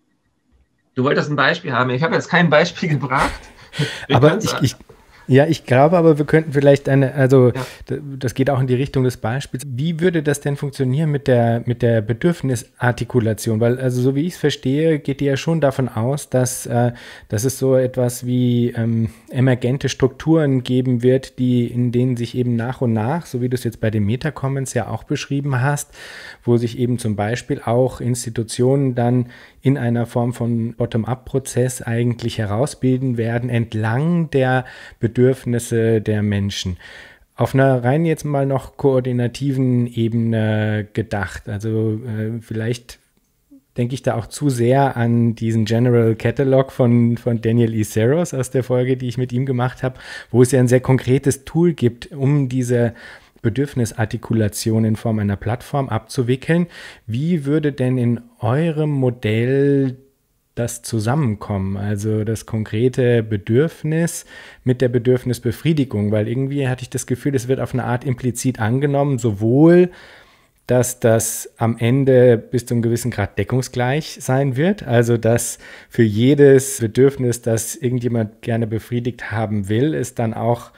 Du wolltest ein Beispiel haben. Ich habe jetzt kein Beispiel gebracht. Aber ich glaube aber, wir könnten vielleicht das geht auch in die Richtung des Beispiels. Wie würde das denn funktionieren mit der Bedürfnisartikulation? Weil, also so wie ich es verstehe, geht ihr ja schon davon aus, dass es so etwas wie emergente Strukturen geben wird, in denen sich eben nach und nach, so wie du es jetzt bei den Metacommons ja auch beschrieben hast, wo sich eben zum Beispiel auch Institutionen dann in einer Form von Bottom-up-Prozess eigentlich herausbilden werden, entlang der Bedürfnisse der Menschen. Auf einer rein jetzt mal noch koordinativen Ebene gedacht. Also vielleicht denke ich da auch zu sehr an diesen General Catalog von Daniel E. Saros aus der Folge, die ich mit ihm gemacht habe, wo es ja ein sehr konkretes Tool gibt, um diese Bedürfnisartikulation in Form einer Plattform abzuwickeln. Wie würde denn in eurem Modell das zusammenkommen? Also das konkrete Bedürfnis mit der Bedürfnisbefriedigung, weil irgendwie hatte ich das Gefühl, es wird auf eine Art implizit angenommen, sowohl dass das am Ende bis zu einem gewissen Grad deckungsgleich sein wird, also dass für jedes Bedürfnis, das irgendjemand gerne befriedigt haben will, es dann auch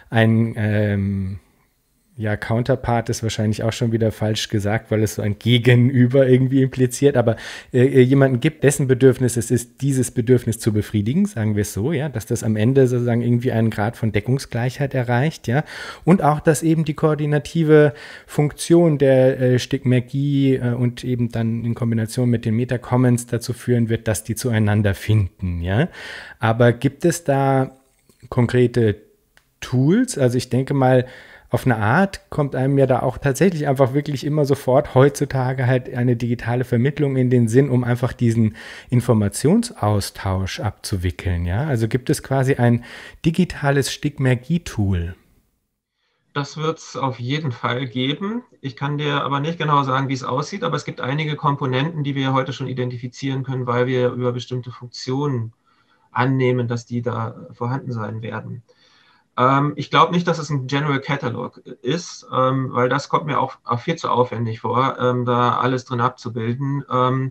ein Counterpart ist wahrscheinlich auch schon wieder falsch gesagt, weil es so ein Gegenüber irgendwie impliziert, aber jemanden gibt, dessen Bedürfnis es ist, dieses Bedürfnis zu befriedigen, sagen wir es so, ja, dass das am Ende sozusagen irgendwie einen Grad von Deckungsgleichheit erreicht, ja, und auch, dass eben die koordinative Funktion der Stigmergie und eben dann in Kombination mit den Metacommons dazu führen wird, dass die zueinander finden, ja, aber gibt es da konkrete Tools? Also ich denke mal, auf eine Art kommt einem ja da auch tatsächlich einfach wirklich immer sofort heutzutage halt eine digitale Vermittlung in den Sinn, um einfach diesen Informationsaustausch abzuwickeln, ja? Also gibt es quasi ein digitales Stigmergie-Tool? Das wird es auf jeden Fall geben. Ich kann dir aber nicht genau sagen, wie es aussieht, aber es gibt einige Komponenten, die wir heute schon identifizieren können, weil wir über bestimmte Funktionen annehmen, dass die da vorhanden sein werden. Ich glaube nicht, dass es ein General Catalog ist, weil das kommt mir auch viel zu aufwendig vor, da alles drin abzubilden.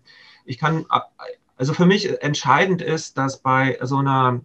Also für mich entscheidend ist, dass bei so einer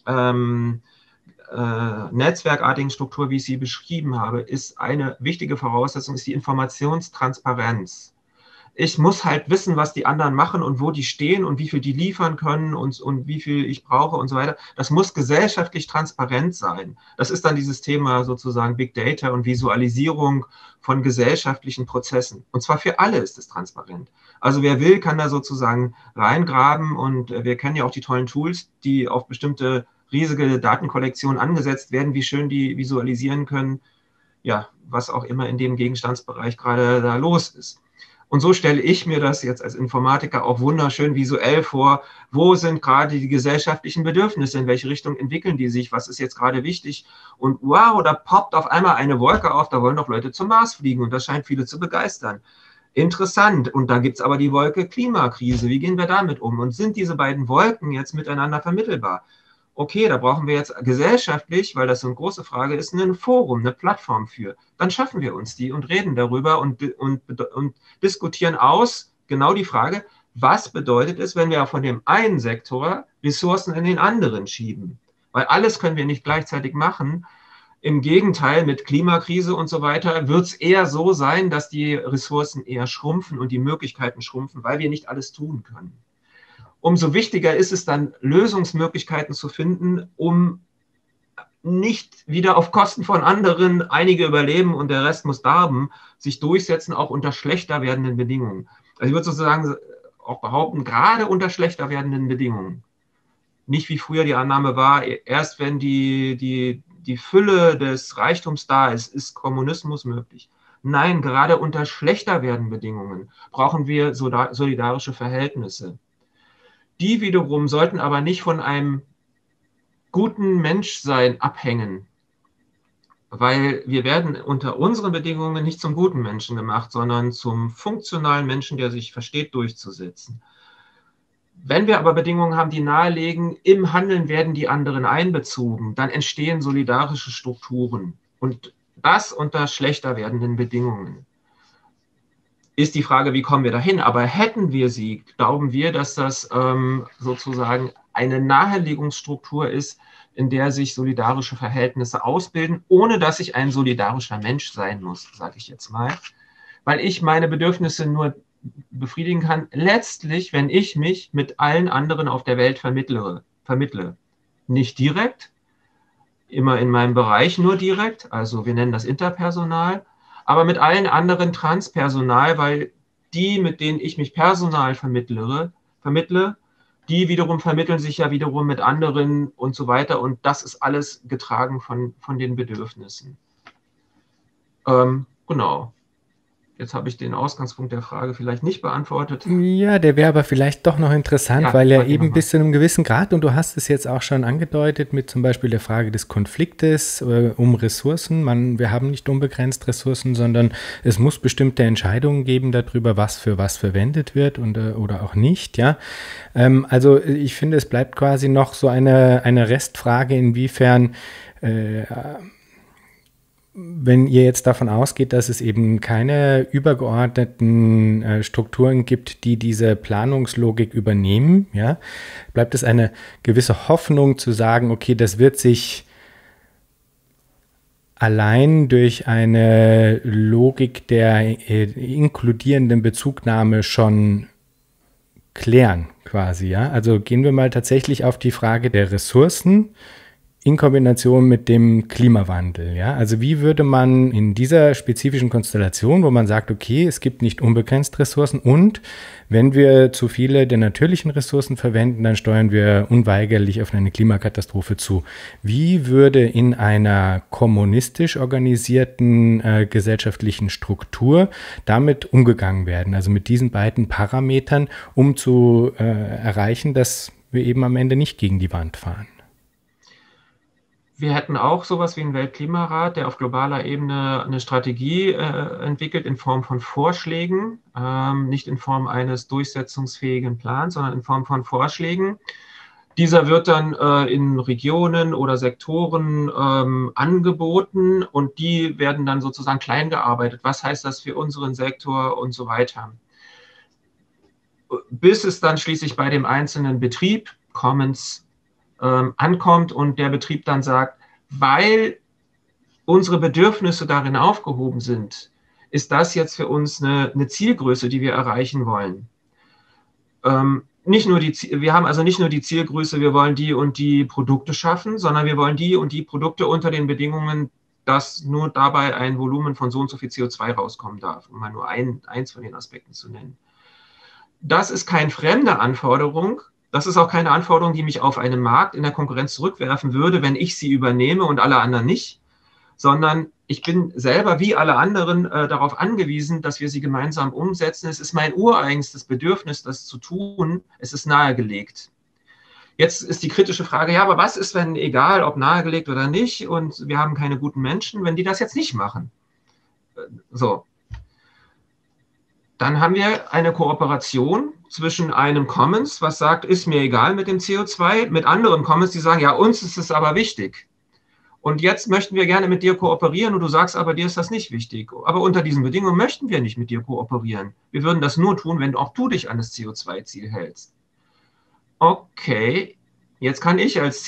netzwerkartigen Struktur, wie ich sie beschrieben habe, ist eine wichtige Voraussetzung, ist die Informationstransparenz. Ich muss halt wissen, was die anderen machen und wo die stehen und wie viel die liefern können und wie viel ich brauche und so weiter. Das muss gesellschaftlich transparent sein. Das ist dann dieses Thema sozusagen Big Data und Visualisierung von gesellschaftlichen Prozessen. Und zwar für alle ist es transparent. Also wer will, kann da sozusagen reingraben und wir kennen ja auch die tollen Tools, die auf bestimmte riesige Datenkollektionen angesetzt werden, wie schön die visualisieren können, ja, was auch immer in dem Gegenstandsbereich gerade da los ist. Und so stelle ich mir das jetzt als Informatiker auch wunderschön visuell vor. Wo sind gerade die gesellschaftlichen Bedürfnisse? In welche Richtung entwickeln die sich? Was ist jetzt gerade wichtig? Und wow, da poppt auf einmal eine Wolke auf, da wollen doch Leute zum Mars fliegen und das scheint viele zu begeistern. Interessant. Und da gibt es aber die Wolke Klimakrise. Wie gehen wir damit um? Und sind diese beiden Wolken jetzt miteinander vermittelbar? Okay, da brauchen wir jetzt gesellschaftlich, weil das so eine große Frage ist, ein Forum, eine Plattform für. Dann schaffen wir uns die und reden darüber und diskutieren aus genau die Frage, was bedeutet es, wenn wir von dem einen Sektor Ressourcen in den anderen schieben? Weil alles können wir nicht gleichzeitig machen. Im Gegenteil, mit Klimakrise und so weiter wird es eher so sein, dass die Ressourcen eher schrumpfen und die Möglichkeiten schrumpfen, weil wir nicht alles tun können. Umso wichtiger ist es dann, Lösungsmöglichkeiten zu finden, um nicht wieder auf Kosten von anderen, einige überleben und der Rest muss darben, sich durchsetzen, auch unter schlechter werdenden Bedingungen. Also ich würde sozusagen auch behaupten, gerade unter schlechter werdenden Bedingungen, nicht wie früher die Annahme war, erst wenn die Fülle des Reichtums da ist, ist Kommunismus möglich. Nein, gerade unter schlechter werdenden Bedingungen brauchen wir solidarische Verhältnisse. Die wiederum sollten aber nicht von einem guten Menschsein abhängen, weil wir werden unter unseren Bedingungen nicht zum guten Menschen gemacht, sondern zum funktionalen Menschen, der sich versteht, durchzusetzen. Wenn wir aber Bedingungen haben, die nahelegen, im Handeln werden die anderen einbezogen, dann entstehen solidarische Strukturen und das unter schlechter werdenden Bedingungen. Ist die Frage, wie kommen wir dahin? Aber hätten wir sie, glauben wir, dass das sozusagen eine Nahelegungsstruktur ist, in der sich solidarische Verhältnisse ausbilden, ohne dass ich ein solidarischer Mensch sein muss, sage ich jetzt mal, weil ich meine Bedürfnisse nur befriedigen kann, letztlich, wenn ich mich mit allen anderen auf der Welt vermittle. Nicht direkt, immer in meinem Bereich nur direkt, also wir nennen das interpersonal, aber mit allen anderen Transpersonal, weil die, mit denen ich mich personal vermittle, die wiederum vermitteln sich ja wiederum mit anderen und so weiter. Und das ist alles getragen von den Bedürfnissen. Genau. Jetzt habe ich den Ausgangspunkt der Frage vielleicht nicht beantwortet. Ja, der wäre aber vielleicht doch noch interessant, ja, weil er eben bis zu einem gewissen Grad, und du hast es jetzt auch schon angedeutet, mit zum Beispiel der Frage des Konfliktes um Ressourcen. Wir haben nicht unbegrenzt Ressourcen, sondern es muss bestimmte Entscheidungen geben darüber, was für was verwendet wird oder auch nicht. Ja, also ich finde, es bleibt quasi noch so eine Restfrage, inwiefern wenn ihr jetzt davon ausgeht, dass es eben keine übergeordneten Strukturen gibt, die diese Planungslogik übernehmen, ja, bleibt es eine gewisse Hoffnung zu sagen, okay, das wird sich allein durch eine Logik der inkludierenden Bezugnahme schon klären, quasi, ja. Also gehen wir mal tatsächlich auf die Frage der Ressourcen in Kombination mit dem Klimawandel. Ja? Also wie würde man in dieser spezifischen Konstellation, wo man sagt, okay, es gibt nicht unbegrenzt Ressourcen und wenn wir zu viele der natürlichen Ressourcen verwenden, dann steuern wir unweigerlich auf eine Klimakatastrophe zu. Wie würde in einer kommunistisch organisierten gesellschaftlichen Struktur damit umgegangen werden? Also mit diesen beiden Parametern, um zu erreichen, dass wir eben am Ende nicht gegen die Wand fahren. Wir hätten auch sowas wie einen Weltklimarat, der auf globaler Ebene eine Strategie entwickelt in Form von Vorschlägen, nicht in Form eines durchsetzungsfähigen Plans, sondern in Form von Vorschlägen, Dieser wird dann in Regionen oder Sektoren angeboten und die werden dann sozusagen klein gearbeitet. Was heißt das für unseren Sektor und so weiter? Bis es dann schließlich bei dem einzelnen Betrieb Commons ankommt und der Betrieb dann sagt, weil unsere Bedürfnisse darin aufgehoben sind, ist das jetzt für uns eine Zielgröße, die wir erreichen wollen. Wir haben also nicht nur die Zielgröße, wir wollen die und die Produkte schaffen, sondern wir wollen die und die Produkte unter den Bedingungen, dass nur dabei ein Volumen von so und so viel CO2 rauskommen darf, um mal nur eins von den Aspekten zu nennen. Das ist keine fremde Anforderung. Das ist auch keine Anforderung, die mich auf einem Markt in der Konkurrenz zurückwerfen würde, wenn ich sie übernehme und alle anderen nicht, sondern ich bin selber wie alle anderen darauf angewiesen, dass wir sie gemeinsam umsetzen. Es ist mein ureigenstes Bedürfnis, das zu tun. Es ist nahegelegt. Jetzt ist die kritische Frage, ja, aber was ist, wenn, egal ob nahegelegt oder nicht, und wir haben keine guten Menschen, wenn die das jetzt nicht machen? So. Dann haben wir eine Kooperation zwischen einem Commons, was sagt, ist mir egal mit dem CO2, mit anderen Commons, die sagen, ja, uns ist es aber wichtig. Und jetzt möchten wir gerne mit dir kooperieren und du sagst aber, dir ist das nicht wichtig. Aber unter diesen Bedingungen möchten wir nicht mit dir kooperieren. Wir würden das nur tun, wenn auch du dich an das CO2-Ziel hältst. Okay, jetzt kann ich als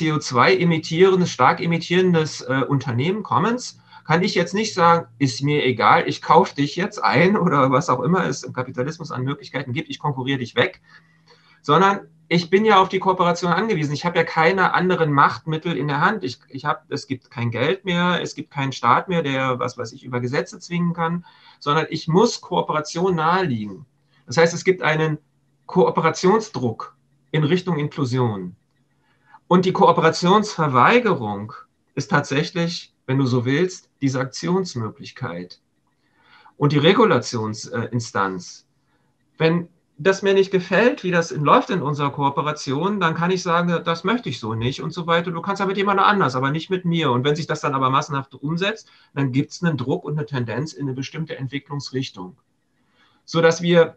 CO2 stark emittierendes Unternehmen, Commons, kann ich jetzt nicht sagen, ist mir egal, ich kaufe dich jetzt ein oder was auch immer es im Kapitalismus an Möglichkeiten gibt, ich konkurriere dich weg, sondern ich bin ja auf die Kooperation angewiesen. Ich habe ja keine anderen Machtmittel in der Hand. Es gibt kein Geld mehr, es gibt keinen Staat mehr, der, was weiß ich, über Gesetze zwingen kann, sondern ich muss Kooperation naheliegen. Das heißt, es gibt einen Kooperationsdruck in Richtung Inklusion. Und die Kooperationsverweigerung ist tatsächlich, wenn du so willst, diese Aktionsmöglichkeit. Und die Regulationsinstanz, wenn das mir nicht gefällt, wie das läuft in unserer Kooperation, dann kann ich sagen, das möchte ich so nicht und so weiter. Du kannst ja mit jemandem anders, aber nicht mit mir. Und wenn sich das dann aber massenhaft umsetzt, dann gibt es einen Druck und eine Tendenz in eine bestimmte Entwicklungsrichtung. Sodass wir,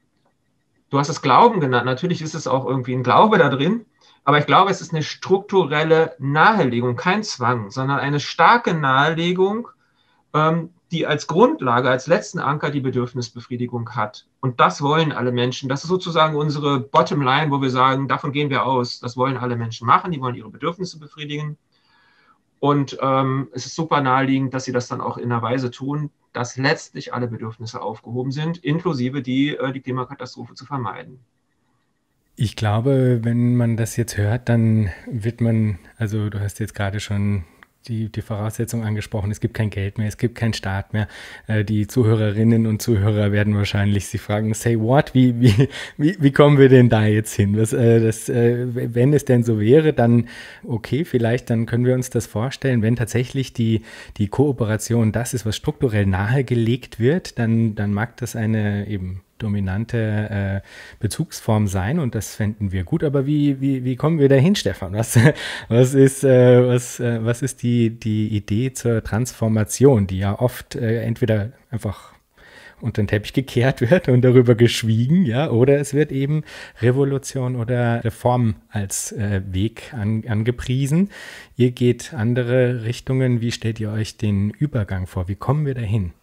du hast es Glauben genannt, natürlich ist es auch irgendwie ein Glaube da drin, aber ich glaube, es ist eine strukturelle Nahelegung, kein Zwang, sondern eine starke Nahelegung, die als Grundlage, als letzten Anker die Bedürfnisbefriedigung hat. Und das wollen alle Menschen. Das ist sozusagen unsere Bottomline, wo wir sagen, davon gehen wir aus. Das wollen alle Menschen machen, die wollen ihre Bedürfnisse befriedigen. Und es ist super naheliegend, dass sie das dann auch in einer Weise tun, dass letztlich alle Bedürfnisse aufgehoben sind, inklusive die Klimakatastrophe zu vermeiden. Ich glaube, wenn man das jetzt hört, dann wird man, also du hast jetzt gerade schon die Voraussetzung angesprochen, es gibt kein Geld mehr, es gibt keinen Staat mehr. Die Zuhörerinnen und Zuhörer werden wahrscheinlich sich fragen, say what, wie kommen wir denn da jetzt hin? Wenn es denn so wäre, dann okay, vielleicht dann können wir uns das vorstellen, wenn tatsächlich die Kooperation das ist, was strukturell nahegelegt wird, dann mag das eine eben dominante Bezugsform sein und das fänden wir gut. Aber wie kommen wir dahin, Stefan? Was ist die Idee zur Transformation, die ja oft entweder einfach unter den Teppich gekehrt wird und darüber geschwiegen, ja, oder es wird eben Revolution oder Reform als Weg angepriesen. Ihr geht andere Richtungen. Wie stellt ihr euch den Übergang vor? Wie kommen wir dahin?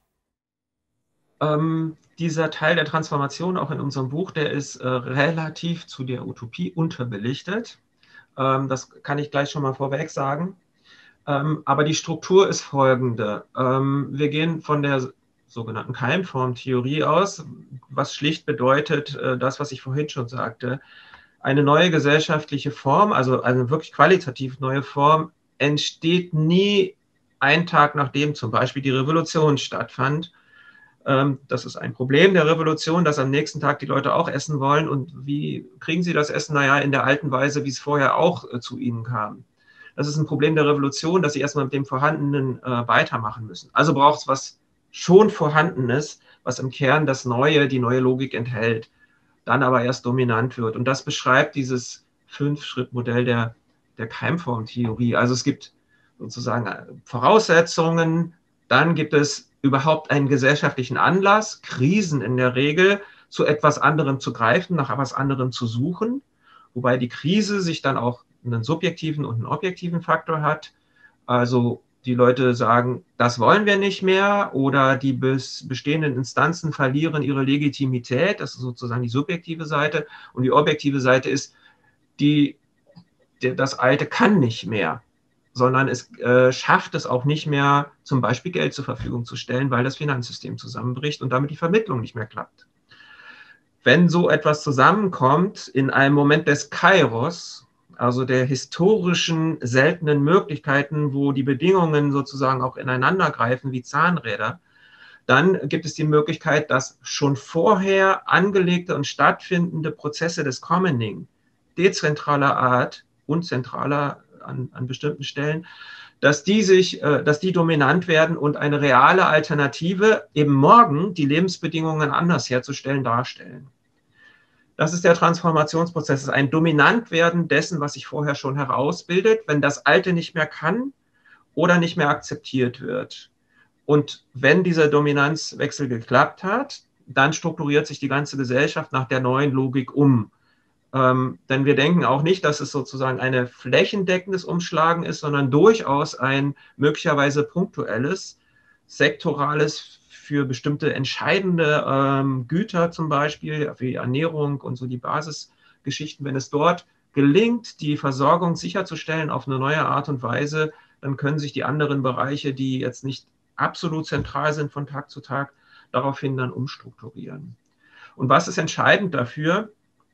Dieser Teil der Transformation, auch in unserem Buch, der ist relativ zu der Utopie unterbelichtet. Das kann ich gleich schon mal vorweg sagen. Aber die Struktur ist folgende. Wir gehen von der sogenannten Keimformtheorie aus, was schlicht bedeutet, das, was ich vorhin schon sagte, eine neue gesellschaftliche Form, also eine wirklich qualitativ neue Form, entsteht nie einen Tag, nachdem zum Beispiel die Revolution stattfand. Das ist ein Problem der Revolution, dass am nächsten Tag die Leute auch essen wollen. Und wie kriegen sie das Essen? Naja, in der alten Weise, wie es vorher auch zu ihnen kam. Das ist ein Problem der Revolution, dass sie erstmal mit dem Vorhandenen weitermachen müssen. Also braucht es was schon Vorhandenes, was im Kern das Neue, die neue Logik enthält, dann aber erst dominant wird. Und das beschreibt dieses 5-Schritt-Modell der Keimformtheorie. Also es gibt sozusagen Voraussetzungen, dann gibt es überhaupt einen gesellschaftlichen Anlass, Krisen in der Regel, zu etwas anderem zu greifen, nach etwas anderem zu suchen. wobei die Krise sich dann auch einen subjektiven und einen objektiven Faktor hat. Also die Leute sagen, das wollen wir nicht mehr, oder die bestehenden Instanzen verlieren ihre Legitimität. Das ist sozusagen die subjektive Seite. Und die objektive Seite ist, das Alte kann nicht mehr, sondern es schafft es auch nicht mehr, zum Beispiel Geld zur Verfügung zu stellen, weil das Finanzsystem zusammenbricht und damit die Vermittlung nicht mehr klappt. Wenn so etwas zusammenkommt in einem Moment des Kairos, also der historischen seltenen Möglichkeiten, wo die Bedingungen sozusagen auch ineinander greifen wie Zahnräder, dann gibt es die Möglichkeit, dass schon vorher angelegte und stattfindende Prozesse des Commoning dezentraler Art und zentraler an bestimmten Stellen, dass die dominant werden und eine reale Alternative, eben morgen die Lebensbedingungen anders herzustellen, darstellen. Das ist der Transformationsprozess, das ist ein Dominantwerden dessen, was sich vorher schon herausbildet, wenn das Alte nicht mehr kann oder nicht mehr akzeptiert wird. Und wenn dieser Dominanzwechsel geklappt hat, dann strukturiert sich die ganze Gesellschaft nach der neuen Logik um. Denn wir denken auch nicht, dass es sozusagen ein flächendeckendes Umschlagen ist, sondern durchaus ein möglicherweise punktuelles, sektorales für bestimmte entscheidende Güter zum Beispiel, wie Ernährung und so die Basisgeschichten. Wenn es dort gelingt, die Versorgung sicherzustellen auf eine neue Art und Weise, dann können sich die anderen Bereiche, die jetzt nicht absolut zentral sind von Tag zu Tag, daraufhin dann umstrukturieren. Und was ist entscheidend dafür?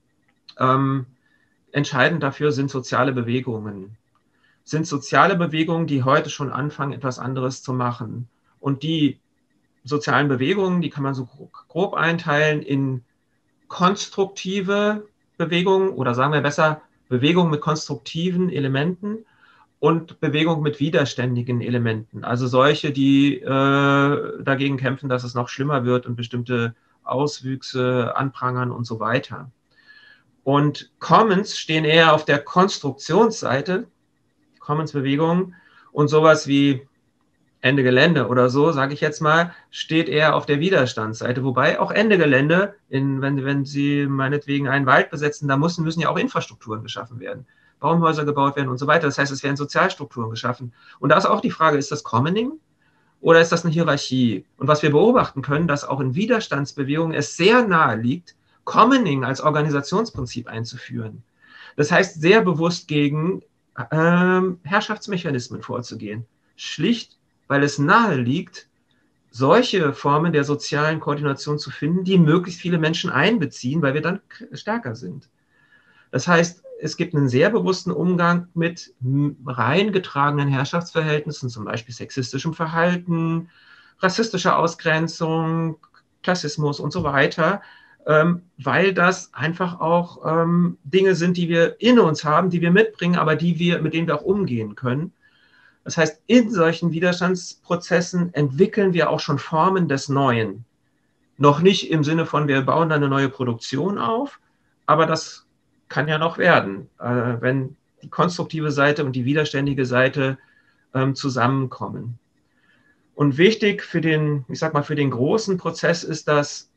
Entscheidend dafür sind soziale Bewegungen. Sind soziale Bewegungen, die heute schon anfangen, etwas anderes zu machen. Und die sozialen Bewegungen, die kann man so grob einteilen in konstruktive Bewegungen oder sagen wir besser Bewegungen mit konstruktiven Elementen und Bewegung mit widerständigen Elementen. Also solche, die dagegen kämpfen, dass es noch schlimmer wird und bestimmte Auswüchse anprangern und so weiter. Und Commons stehen eher auf der Konstruktionsseite, Commons-Bewegungen, und sowas wie Ende Gelände oder so, sage ich jetzt mal, steht eher auf der Widerstandsseite. Wobei auch Ende Gelände, wenn Sie meinetwegen einen Wald besetzen, da müssen ja auch Infrastrukturen geschaffen werden, Baumhäuser gebaut werden und so weiter. Das heißt, es werden Sozialstrukturen geschaffen. Und da ist auch die Frage, ist das Commoning oder ist das eine Hierarchie? Und was wir beobachten können, dass auch in Widerstandsbewegungen es sehr nahe liegt, Commoning als Organisationsprinzip einzuführen. Das heißt, sehr bewusst gegen Herrschaftsmechanismen vorzugehen. Schlicht, weil es nahe liegt, solche Formen der sozialen Koordination zu finden, die möglichst viele Menschen einbeziehen, weil wir dann stärker sind. Das heißt, es gibt einen sehr bewussten Umgang mit reingetragenen Herrschaftsverhältnissen, zum Beispiel sexistischem Verhalten, rassistischer Ausgrenzung, Klassismus und so weiter, weil das einfach auch Dinge sind, die wir in uns haben, die wir mitbringen, aber mit denen wir auch umgehen können. Das heißt, in solchen Widerstandsprozessen entwickeln wir auch schon Formen des Neuen. Noch nicht im Sinne von, wir bauen da eine neue Produktion auf, aber das kann ja noch werden, wenn die konstruktive Seite und die widerständige Seite zusammenkommen. Und wichtig für den großen Prozess ist, dass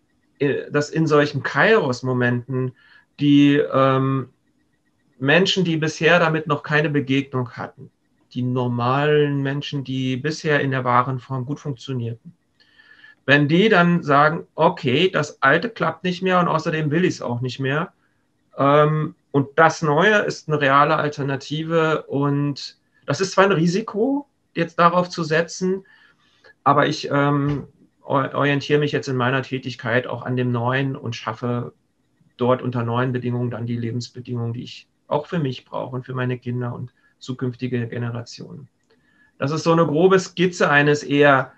in solchen Kairos-Momenten die Menschen, die bisher damit noch keine Begegnung hatten, die normalen Menschen, die bisher in der wahren Form gut funktionierten, wenn die dann sagen, okay, das Alte klappt nicht mehr und außerdem will ich es auch nicht mehr, und das Neue ist eine reale Alternative, und das ist zwar ein Risiko, jetzt darauf zu setzen, aber ich orientiere mich jetzt in meiner Tätigkeit auch an dem Neuen und schaffe dort unter neuen Bedingungen dann die Lebensbedingungen, die ich auch für mich brauche und für meine Kinder und zukünftige Generationen. Das ist so eine grobe Skizze eines eher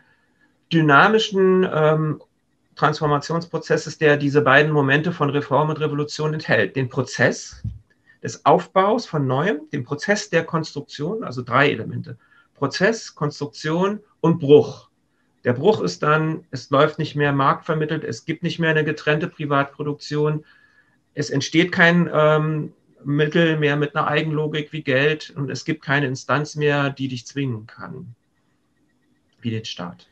dynamischen Transformationsprozesses, der diese beiden Momente von Reform und Revolution enthält. Den Prozess des Aufbaus von Neuem, den Prozess der Konstruktion, also 3 Elemente. Prozess, Konstruktion und Bruch. Der Bruch ist dann, es läuft nicht mehr marktvermittelt, es gibt nicht mehr eine getrennte Privatproduktion, es entsteht kein Mittel mehr mit einer Eigenlogik wie Geld, und es gibt keine Instanz mehr, die dich zwingen kann, wie den Staat.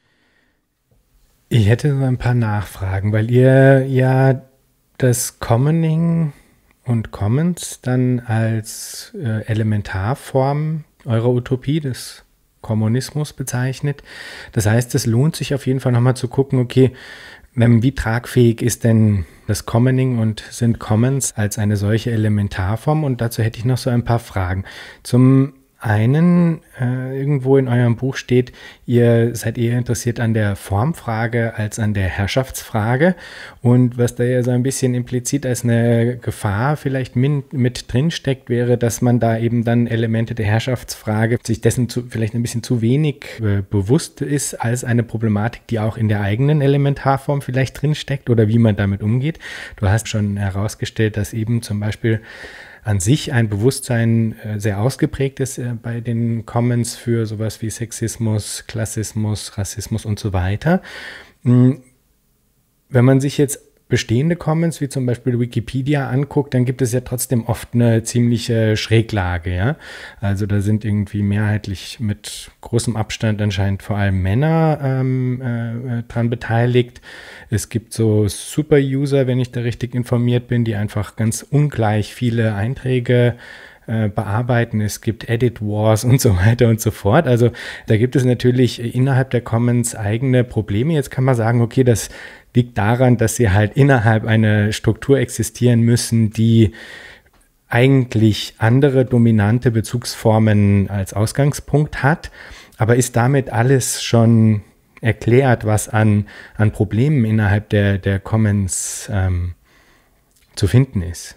Ich hätte so ein paar Nachfragen, weil ihr ja das Commoning und Commons dann als Elementarform eurer Utopie des Kommunismus bezeichnet. Das heißt, es lohnt sich auf jeden Fall nochmal zu gucken, okay, wie tragfähig ist denn das Commoning und sind Commons als eine solche Elementarform? Und dazu hätte ich noch so ein paar Fragen. Zum einen, irgendwo in eurem Buch steht, ihr seid eher interessiert an der Formfrage als an der Herrschaftsfrage. Und was da ja so ein bisschen implizit als eine Gefahr vielleicht mit drin steckt, wäre, dass man da eben dann Elemente der Herrschaftsfrage sich dessen vielleicht ein bisschen zu wenig bewusst ist als eine Problematik, die auch in der eigenen Elementarform vielleicht drin steckt oder wie man damit umgeht. Du hast schon herausgestellt, dass eben zum Beispiel an sich ein Bewusstsein sehr ausgeprägt ist bei den Commons für sowas wie Sexismus, Klassismus, Rassismus und so weiter. Wenn man sich jetzt bestehende Commons, wie zum Beispiel Wikipedia, anguckt, dann gibt es ja trotzdem oft eine ziemliche Schräglage, ja. Also da sind irgendwie mehrheitlich mit großem Abstand anscheinend vor allem Männer dran beteiligt. Es gibt so Super-User, wenn ich da richtig informiert bin, die einfach ganz ungleich viele Einträge bearbeiten. Es gibt Edit Wars und so weiter und so fort. Also da gibt es natürlich innerhalb der Commons eigene Probleme. Jetzt kann man sagen, okay, das liegt daran, dass sie halt innerhalb einer Struktur existieren müssen, die eigentlich andere dominante Bezugsformen als Ausgangspunkt hat. Aber ist damit alles schon erklärt, was an Problemen innerhalb der Commons zu finden ist?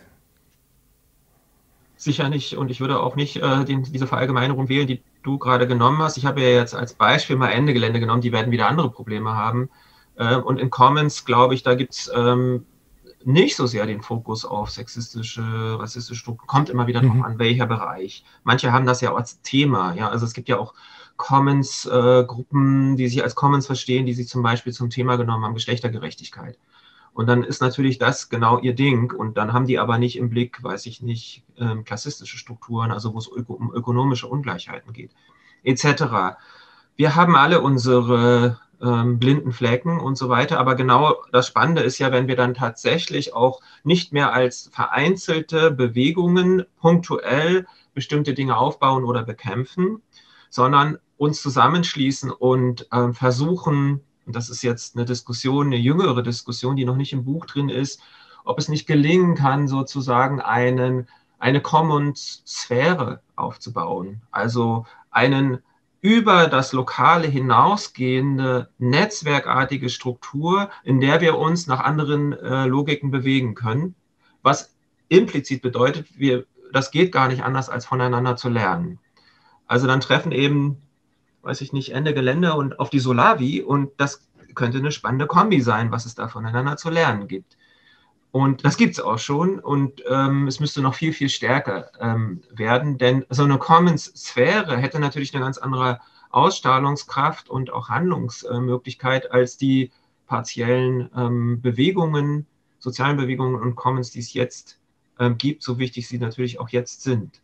Sicher nicht. Und ich würde auch nicht diese Verallgemeinerung wählen, die du gerade genommen hast. Ich habe ja jetzt als Beispiel mal Ende Gelände genommen, die werden wieder andere Probleme haben. Und in Commons, glaube ich, da gibt es nicht so sehr den Fokus auf sexistische, rassistische Strukturen. Kommt immer wieder drauf an, welcher Bereich. Manche haben das ja auch als Thema. Ja? Also es gibt ja auch Commons-Gruppen, die sich als Commons verstehen, die sich zum Beispiel zum Thema genommen haben, Geschlechtergerechtigkeit. Und dann ist natürlich das genau ihr Ding. Und dann haben die aber nicht im Blick, weiß ich nicht, klassistische Strukturen, also wo es um ökonomische Ungleichheiten geht, etc. Wir haben alle unsere blinden Flecken und so weiter. Aber genau das Spannende ist ja, wenn wir dann tatsächlich auch nicht mehr als vereinzelte Bewegungen punktuell bestimmte Dinge aufbauen oder bekämpfen, sondern uns zusammenschließen und versuchen, und das ist jetzt eine Diskussion, eine jüngere Diskussion, die noch nicht im Buch drin ist, ob es nicht gelingen kann, sozusagen eine Commons-Sphäre aufzubauen, also einen über das Lokale hinausgehende netzwerkartige Struktur, in der wir uns nach anderen Logiken bewegen können, was implizit bedeutet, das geht gar nicht anders, als voneinander zu lernen. Also dann treffen eben, weiß ich nicht, Ende Gelände und auf die Solavi und das könnte eine spannende Kombi sein, was es da voneinander zu lernen gibt. Und das gibt es auch schon und es müsste noch viel, viel stärker werden, denn so eine Commons-Sphäre hätte natürlich eine ganz andere Ausstrahlungskraft und auch Handlungsmöglichkeit als die partiellen Bewegungen, sozialen Bewegungen und Commons, die es jetzt gibt, so wichtig sie natürlich auch jetzt sind.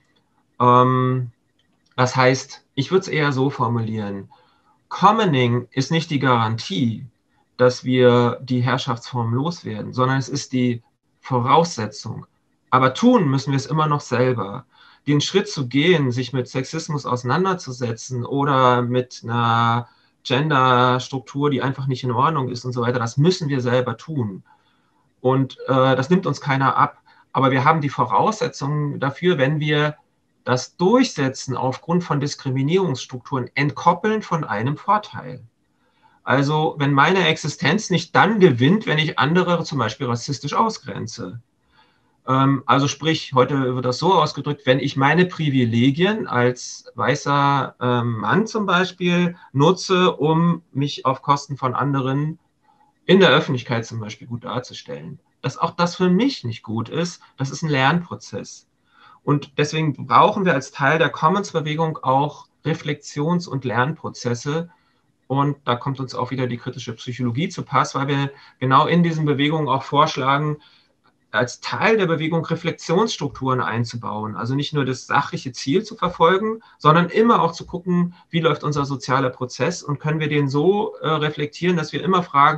Das heißt, ich würde es eher so formulieren, Commoning ist nicht die Garantie, dass wir die Herrschaftsform loswerden, sondern es ist die Voraussetzung. Aber tun müssen wir es immer noch selber. Den Schritt zu gehen, sich mit Sexismus auseinanderzusetzen oder mit einer Genderstruktur, die einfach nicht in Ordnung ist und so weiter, das müssen wir selber tun. Und das nimmt uns keiner ab. Aber wir haben die Voraussetzungen dafür, wenn wir das Durchsetzen aufgrund von Diskriminierungsstrukturen entkoppeln von einem Vorteil. Also wenn meine Existenz nicht dann gewinnt, wenn ich andere zum Beispiel rassistisch ausgrenze. Also sprich, heute wird das so ausgedrückt, wenn ich meine Privilegien als weißer Mann zum Beispiel nutze, um mich auf Kosten von anderen in der Öffentlichkeit zum Beispiel gut darzustellen. Dass auch das für mich nicht gut ist, das ist ein Lernprozess. Und deswegen brauchen wir als Teil der Commons-Bewegung auch Reflexions- und Lernprozesse. Und da kommt uns auch wieder die kritische Psychologie zu Pass, weil wir genau in diesen Bewegungen auch vorschlagen, als Teil der Bewegung Reflexionsstrukturen einzubauen. Also nicht nur das sachliche Ziel zu verfolgen, sondern immer auch zu gucken, wie läuft unser sozialer Prozess und können wir den so reflektieren, dass wir immer fragen,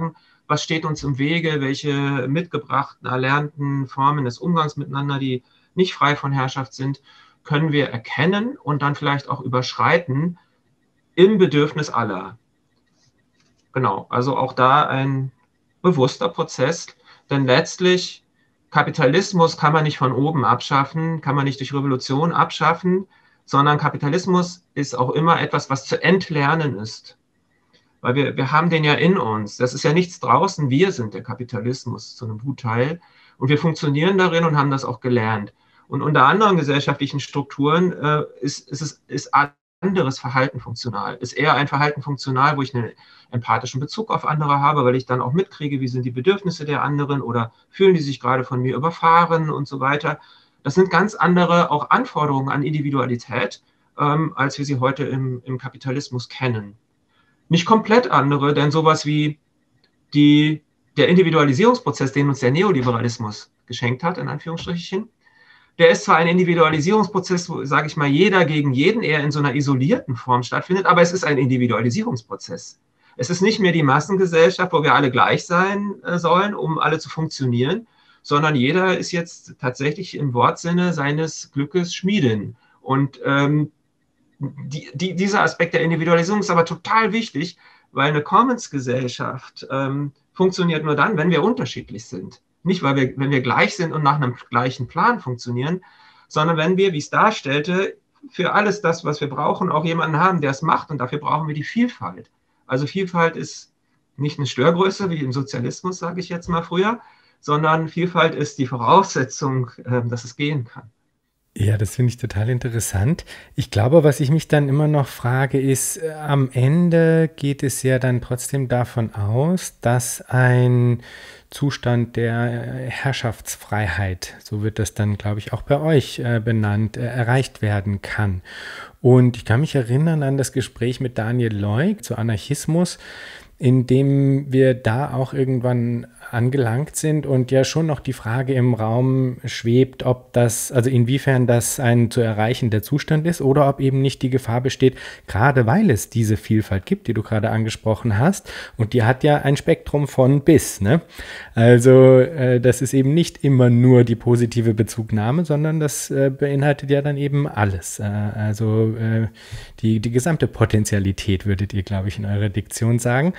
was steht uns im Wege, welche mitgebrachten, erlernten Formen des Umgangs miteinander, die nicht frei von Herrschaft sind, können wir erkennen und dann vielleicht auch überschreiten im Bedürfnis aller. Genau, also auch da ein bewusster Prozess, denn letztlich Kapitalismus kann man nicht von oben abschaffen, kann man nicht durch Revolution abschaffen, sondern Kapitalismus ist auch immer etwas, was zu entlernen ist. Weil wir haben den ja in uns. Das ist ja nichts draußen. Wir sind der Kapitalismus zu einem Gutteil. Und wir funktionieren darin und haben das auch gelernt. Und unter anderen gesellschaftlichen Strukturen ist anderes Verhalten funktional. Ist eher ein Verhalten funktional, wo ich einen empathischen Bezug auf andere habe, weil ich dann auch mitkriege, wie sind die Bedürfnisse der anderen oder fühlen die sich gerade von mir überfahren und so weiter. Das sind ganz andere auch Anforderungen an Individualität, als wir sie heute im Kapitalismus kennen. Nicht komplett andere, denn sowas wie der Individualisierungsprozess, den uns der Neoliberalismus geschenkt hat, in Anführungsstrichen, der ist zwar ein Individualisierungsprozess, wo, sage ich mal, jeder gegen jeden eher in so einer isolierten Form stattfindet, aber es ist ein Individualisierungsprozess. Es ist nicht mehr die Massengesellschaft, wo wir alle gleich sein sollen, um alle zu funktionieren, sondern jeder ist jetzt tatsächlich im Wortsinne seines Glückes Schmiedin. Und dieser Aspekt der Individualisierung ist aber total wichtig, weil eine Commons-Gesellschaft funktioniert nur dann, wenn wir unterschiedlich sind. Nicht, wenn wir gleich sind und nach einem gleichen Plan funktionieren, sondern wenn wir, wie es darstellte, für alles das, was wir brauchen, auch jemanden haben, der es macht. Und dafür brauchen wir die Vielfalt. Also Vielfalt ist nicht eine Störgröße, wie im Sozialismus, sage ich jetzt mal früher, sondern Vielfalt ist die Voraussetzung, dass es gehen kann. Ja, das finde ich total interessant. Ich glaube, was ich mich dann immer noch frage, ist, am Ende geht es ja dann trotzdem davon aus, dass ein Zustand der Herrschaftsfreiheit, so wird das dann, glaube ich, auch bei euch benannt, erreicht werden kann. Und ich kann mich erinnern an das Gespräch mit Daniel Leuk zu Anarchismus, in dem wir da auch irgendwann angelangt sind und ja schon noch die Frage im Raum schwebt, ob das, also inwiefern das ein zu erreichender Zustand ist oder ob eben nicht die Gefahr besteht, gerade weil es diese Vielfalt gibt, die du gerade angesprochen hast, und die hat ja ein Spektrum von bis, ne? Also das ist eben nicht immer nur die positive Bezugnahme, sondern das beinhaltet ja dann eben alles. Die gesamte Potentialität, würdet ihr, glaube ich, in eurer Diktion sagen.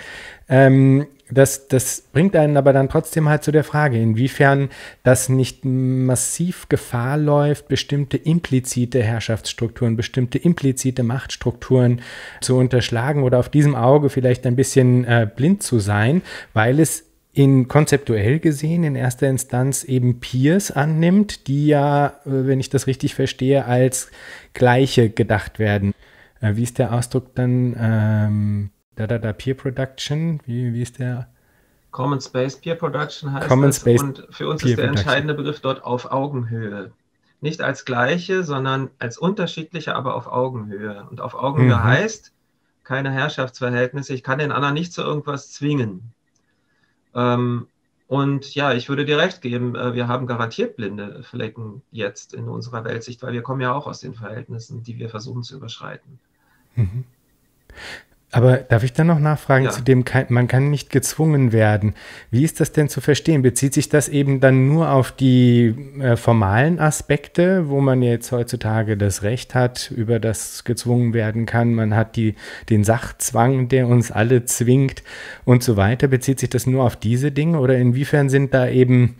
Das bringt einen aber dann trotzdem halt zu der Frage, inwiefern das nicht massiv Gefahr läuft, bestimmte implizite Herrschaftsstrukturen, bestimmte implizite Machtstrukturen zu unterschlagen oder auf diesem Auge vielleicht ein bisschen blind zu sein, weil es konzeptuell gesehen in erster Instanz eben Peers annimmt, die ja, wenn ich das richtig verstehe, als Gleiche gedacht werden. Wie ist der Ausdruck dann? Peer Production, wie ist der? Common Space Peer Production heißt Common das. Space Und für uns Peer ist der Production. entscheidende Begriff dort auf Augenhöhe. Nicht als gleiche, sondern als unterschiedliche, aber auf Augenhöhe. Und auf Augenhöhe heißt, keine Herrschaftsverhältnisse, ich kann den anderen nicht zu irgendwas zwingen. Und ja, ich würde dir recht geben, wir haben garantiert blinde Flecken jetzt in unserer Weltsicht, weil wir kommen ja auch aus den Verhältnissen, die wir versuchen zu überschreiten. Mhm. Aber darf ich dann noch nachfragen, zu dem man kann nicht gezwungen werden. Wie ist das denn zu verstehen? Bezieht sich das eben dann nur auf die formalen Aspekte, wo man jetzt heutzutage das Recht hat, über das gezwungen werden kann? Man hat den Sachzwang, der uns alle zwingt und so weiter. Bezieht sich das nur auf diese Dinge oder inwiefern sind da eben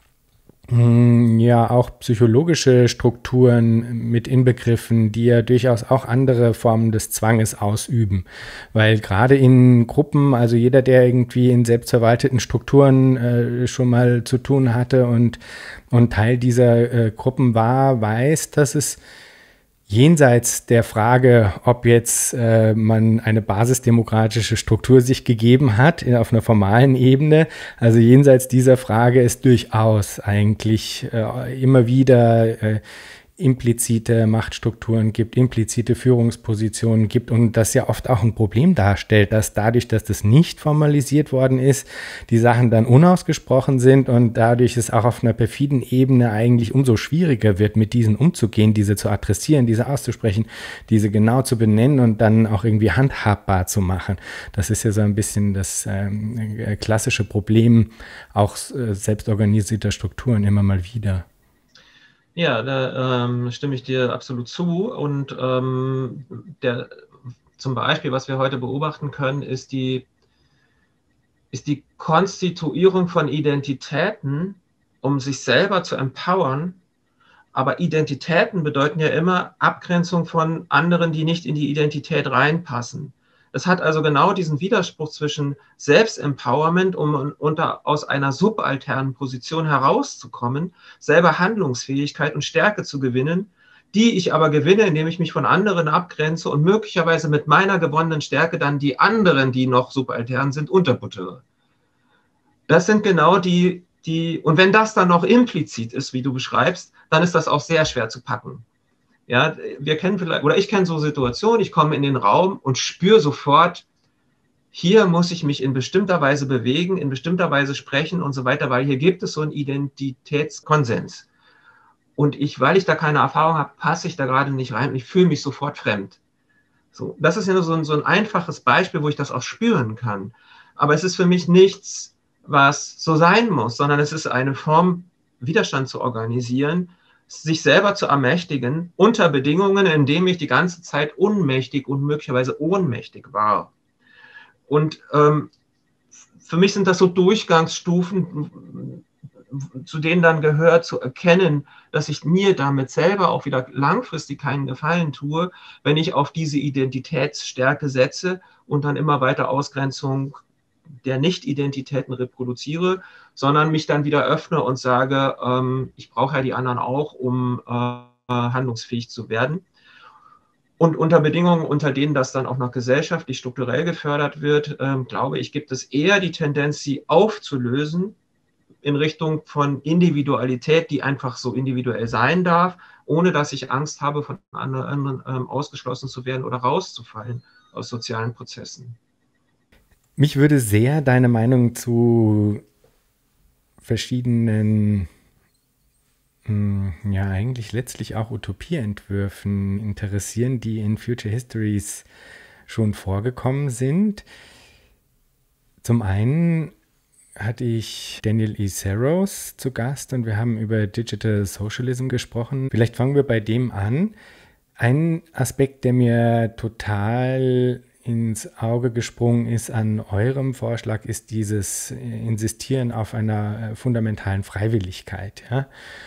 ja auch psychologische Strukturen mit inbegriffen, die ja durchaus auch andere Formen des Zwanges ausüben. Weil gerade in Gruppen, also jeder, der irgendwie in selbstverwalteten Strukturen schon mal zu tun hatte und Teil dieser Gruppen war, weiß, dass es jenseits der Frage, ob jetzt man eine basisdemokratische Struktur sich gegeben hat, auf einer formalen Ebene, also jenseits dieser Frage ist durchaus eigentlich immer wieder implizite Machtstrukturen gibt, implizite Führungspositionen gibt und das ja oft auch ein Problem darstellt, dass dadurch, dass das nicht formalisiert worden ist, die Sachen dann unausgesprochen sind und dadurch es auch auf einer perfiden Ebene eigentlich umso schwieriger wird, mit diesen umzugehen, diese zu adressieren, diese auszusprechen, diese genau zu benennen und dann auch irgendwie handhabbar zu machen. Das ist ja so ein bisschen das klassische Problem auch selbstorganisierter Strukturen immer mal wieder. Ja, da stimme ich dir absolut zu. Und zum Beispiel, was wir heute beobachten können, ist die Konstituierung von Identitäten, um sich selber zu empowern. Aber Identitäten bedeuten ja immer Abgrenzung von anderen, die nicht in die Identität reinpassen. Es hat also genau diesen Widerspruch zwischen Selbstempowerment, um aus einer subalternen Position herauszukommen, selber Handlungsfähigkeit und Stärke zu gewinnen, die ich aber gewinne, indem ich mich von anderen abgrenze und möglicherweise mit meiner gewonnenen Stärke dann die anderen, die noch subaltern sind, unterbuttere. Das sind genau und wenn das dann noch implizit ist, wie du beschreibst, dann ist das auch sehr schwer zu packen. Ja, wir kennen vielleicht, oder ich kenne so Situationen, ich komme in den Raum und spüre sofort, hier muss ich mich in bestimmter Weise bewegen, in bestimmter Weise sprechen und so weiter, weil hier gibt es so einen Identitätskonsens. Und weil ich da keine Erfahrung habe, passe ich da gerade nicht rein und ich fühle mich sofort fremd. So, das ist ja nur so ein einfaches Beispiel, wo ich das auch spüren kann. Aber es ist für mich nichts, was so sein muss, sondern es ist eine Form, Widerstand zu organisieren, sich selber zu ermächtigen, unter Bedingungen, in denen ich die ganze Zeit unmächtig und möglicherweise ohnmächtig war. Und für mich sind das so Durchgangsstufen, zu denen dann gehört, zu erkennen, dass ich mir damit selber auch wieder langfristig keinen Gefallen tue, wenn ich auf diese Identitätsstärke setze und dann immer weiter Ausgrenzung der Nicht-Identitäten reproduziere, sondern mich dann wieder öffne und sage, ich brauche ja die anderen auch, um handlungsfähig zu werden. Und unter Bedingungen, unter denen das dann auch noch gesellschaftlich strukturell gefördert wird, glaube ich, gibt es eher die Tendenz, sie aufzulösen in Richtung von Individualität, die einfach so individuell sein darf, ohne dass ich Angst habe, von anderen ausgeschlossen zu werden oder rauszufallen aus sozialen Prozessen. Mich würde sehr deine Meinung zu verschiedenen, ja eigentlich letztlich auch Utopieentwürfen interessieren, die in Future Histories schon vorgekommen sind. Zum einen hatte ich Daniel E. Saros zu Gast und wir haben über Digital Socialism gesprochen. Vielleicht fangen wir bei dem an. Ein Aspekt, der mir total ins Auge gesprungen ist an eurem Vorschlag, ist dieses Insistieren auf einer fundamentalen Freiwilligkeit. Ja?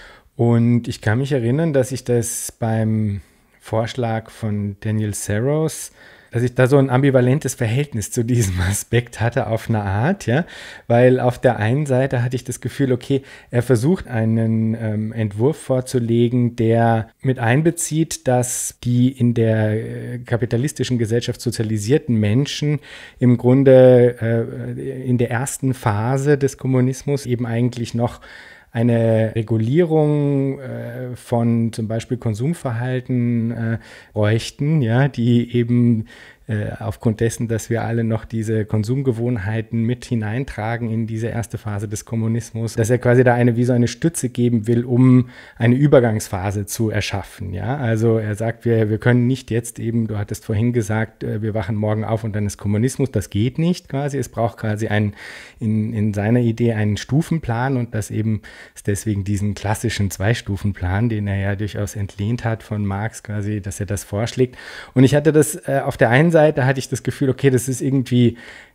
Und ich kann mich erinnern, dass ich das beim Vorschlag von Daniel Saros, dass ich da so ein ambivalentes Verhältnis zu diesem Aspekt hatte auf eine Art, ja, weil auf der einen Seite hatte ich das Gefühl, okay, er versucht einen Entwurf vorzulegen, der mit einbezieht, dass die in der kapitalistischen Gesellschaft sozialisierten Menschen im Grunde in der ersten Phase des Kommunismus eben eigentlich noch eine Regulierung von zum Beispiel Konsumverhalten bräuchten, ja, die eben aufgrund dessen, dass wir alle noch diese Konsumgewohnheiten mit hineintragen in diese erste Phase des Kommunismus, dass er quasi da wie so eine Stütze geben will, um eine Übergangsphase zu erschaffen. Ja? Also er sagt, wir können nicht jetzt eben, du hattest vorhin gesagt, wir wachen morgen auf und dann ist Kommunismus, das geht nicht quasi. Es braucht quasi in seiner Idee einen Stufenplan und das eben ist deswegen diesen klassischen Zwei-Stufen-Plan, den er ja durchaus entlehnt hat von Marx quasi, dass er das vorschlägt. Und ich hatte das auf der einen Seite hatte ich das Gefühl, okay, das ist irgendwie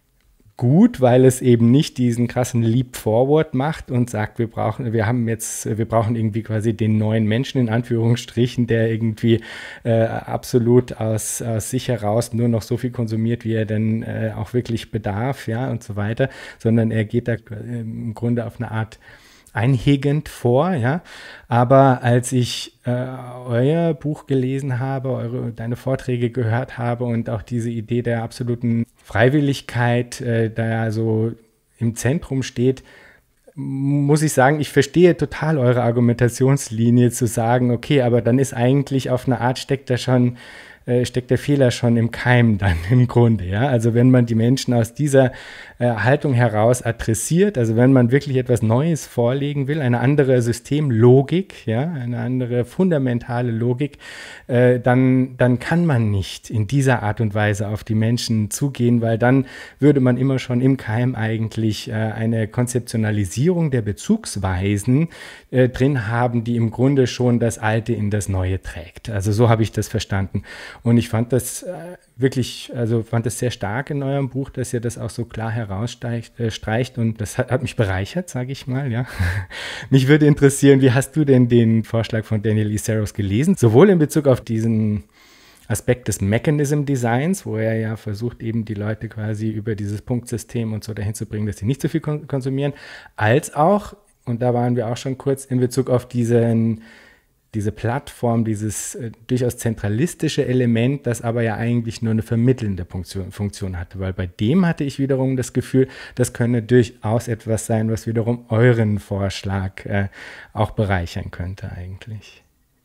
gut, weil es eben nicht diesen krassen Leap Forward macht und sagt, wir brauchen irgendwie quasi den neuen Menschen in Anführungsstrichen, der irgendwie absolut aus sich heraus nur noch so viel konsumiert, wie er denn auch wirklich bedarf, ja, und so weiter, sondern er geht da im Grunde auf eine Art einhegend vor, ja. Aber als ich euer Buch gelesen habe, deine Vorträge gehört habe und auch diese Idee der absoluten Freiwilligkeit da so im Zentrum steht, muss ich sagen, ich verstehe total eure Argumentationslinie zu sagen, okay, aber dann ist eigentlich auf eine Art steckt der Fehler schon im Keim dann im Grunde, ja. Also wenn man die Menschen aus dieser Haltung heraus adressiert, also wenn man wirklich etwas Neues vorlegen will, eine andere Systemlogik, ja, eine andere fundamentale Logik, dann kann man nicht in dieser Art und Weise auf die Menschen zugehen, weil dann würde man immer schon im Keim eigentlich eine Konzeptionalisierung der Bezugsweisen drin haben, die im Grunde schon das Alte in das Neue trägt. Also so habe ich das verstanden. Und ich fand das fand das sehr stark in eurem Buch, dass ihr das auch so klar herausstreicht und das hat mich bereichert, sage ich mal, ja. Mich würde interessieren, wie hast du denn den Vorschlag von Daniel E. Saros gelesen? Sowohl in Bezug auf diesen Aspekt des Mechanism Designs, wo er ja versucht, eben die Leute quasi über dieses Punktsystem und so dahin zu bringen, dass sie nicht so viel konsumieren, als auch, und da waren wir auch schon kurz, in Bezug auf diese Plattform, dieses durchaus zentralistische Element, das aber ja eigentlich nur eine vermittelnde Funktion hatte, weil bei dem hatte ich wiederum das Gefühl, das könne durchaus etwas sein, was wiederum euren Vorschlag auch bereichern könnte eigentlich.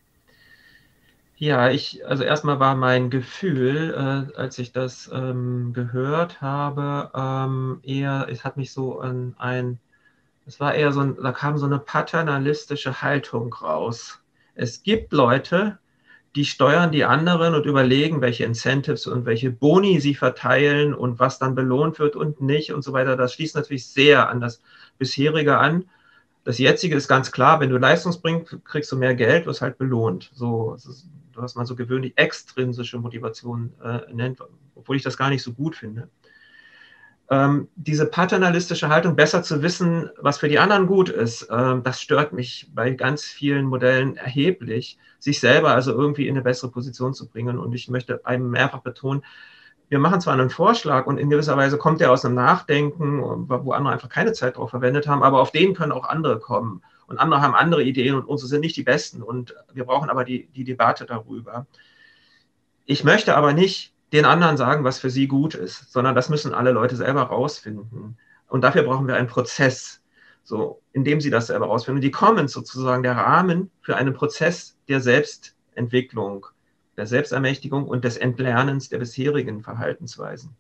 Ja, also erstmal war mein Gefühl, als ich das gehört habe, eher, es hat mich so es war eher da kam so eine paternalistische Haltung raus. Es gibt Leute, die steuern die anderen und überlegen, welche Incentives und welche Boni sie verteilen und was dann belohnt wird und nicht und so weiter. Das schließt natürlich sehr an das bisherige an. Das jetzige ist ganz klar, wenn du Leistung bringst, kriegst du mehr Geld, wirst halt belohnt. So, was man so gewöhnlich extrinsische Motivation nennt, obwohl ich das gar nicht so gut finde. Diese paternalistische Haltung, besser zu wissen, was für die anderen gut ist, das stört mich bei ganz vielen Modellen erheblich, sich selber also irgendwie in eine bessere Position zu bringen. Und ich möchte einem mehrfach betonen, wir machen zwar einen Vorschlag und in gewisser Weise kommt der aus einem Nachdenken, wo andere einfach keine Zeit drauf verwendet haben, aber auf den können auch andere kommen. Und andere haben andere Ideen und unsere sind nicht die besten. Und wir brauchen aber die Debatte darüber. Ich möchte aber nicht den anderen sagen, was für sie gut ist, sondern das müssen alle Leute selber rausfinden. Und dafür brauchen wir einen Prozess, so, in dem sie das selber rausfinden. Und die Commons sozusagen der Rahmen für einen Prozess der Selbstentwicklung, der Selbstermächtigung und des Entlernens der bisherigen Verhaltensweisen.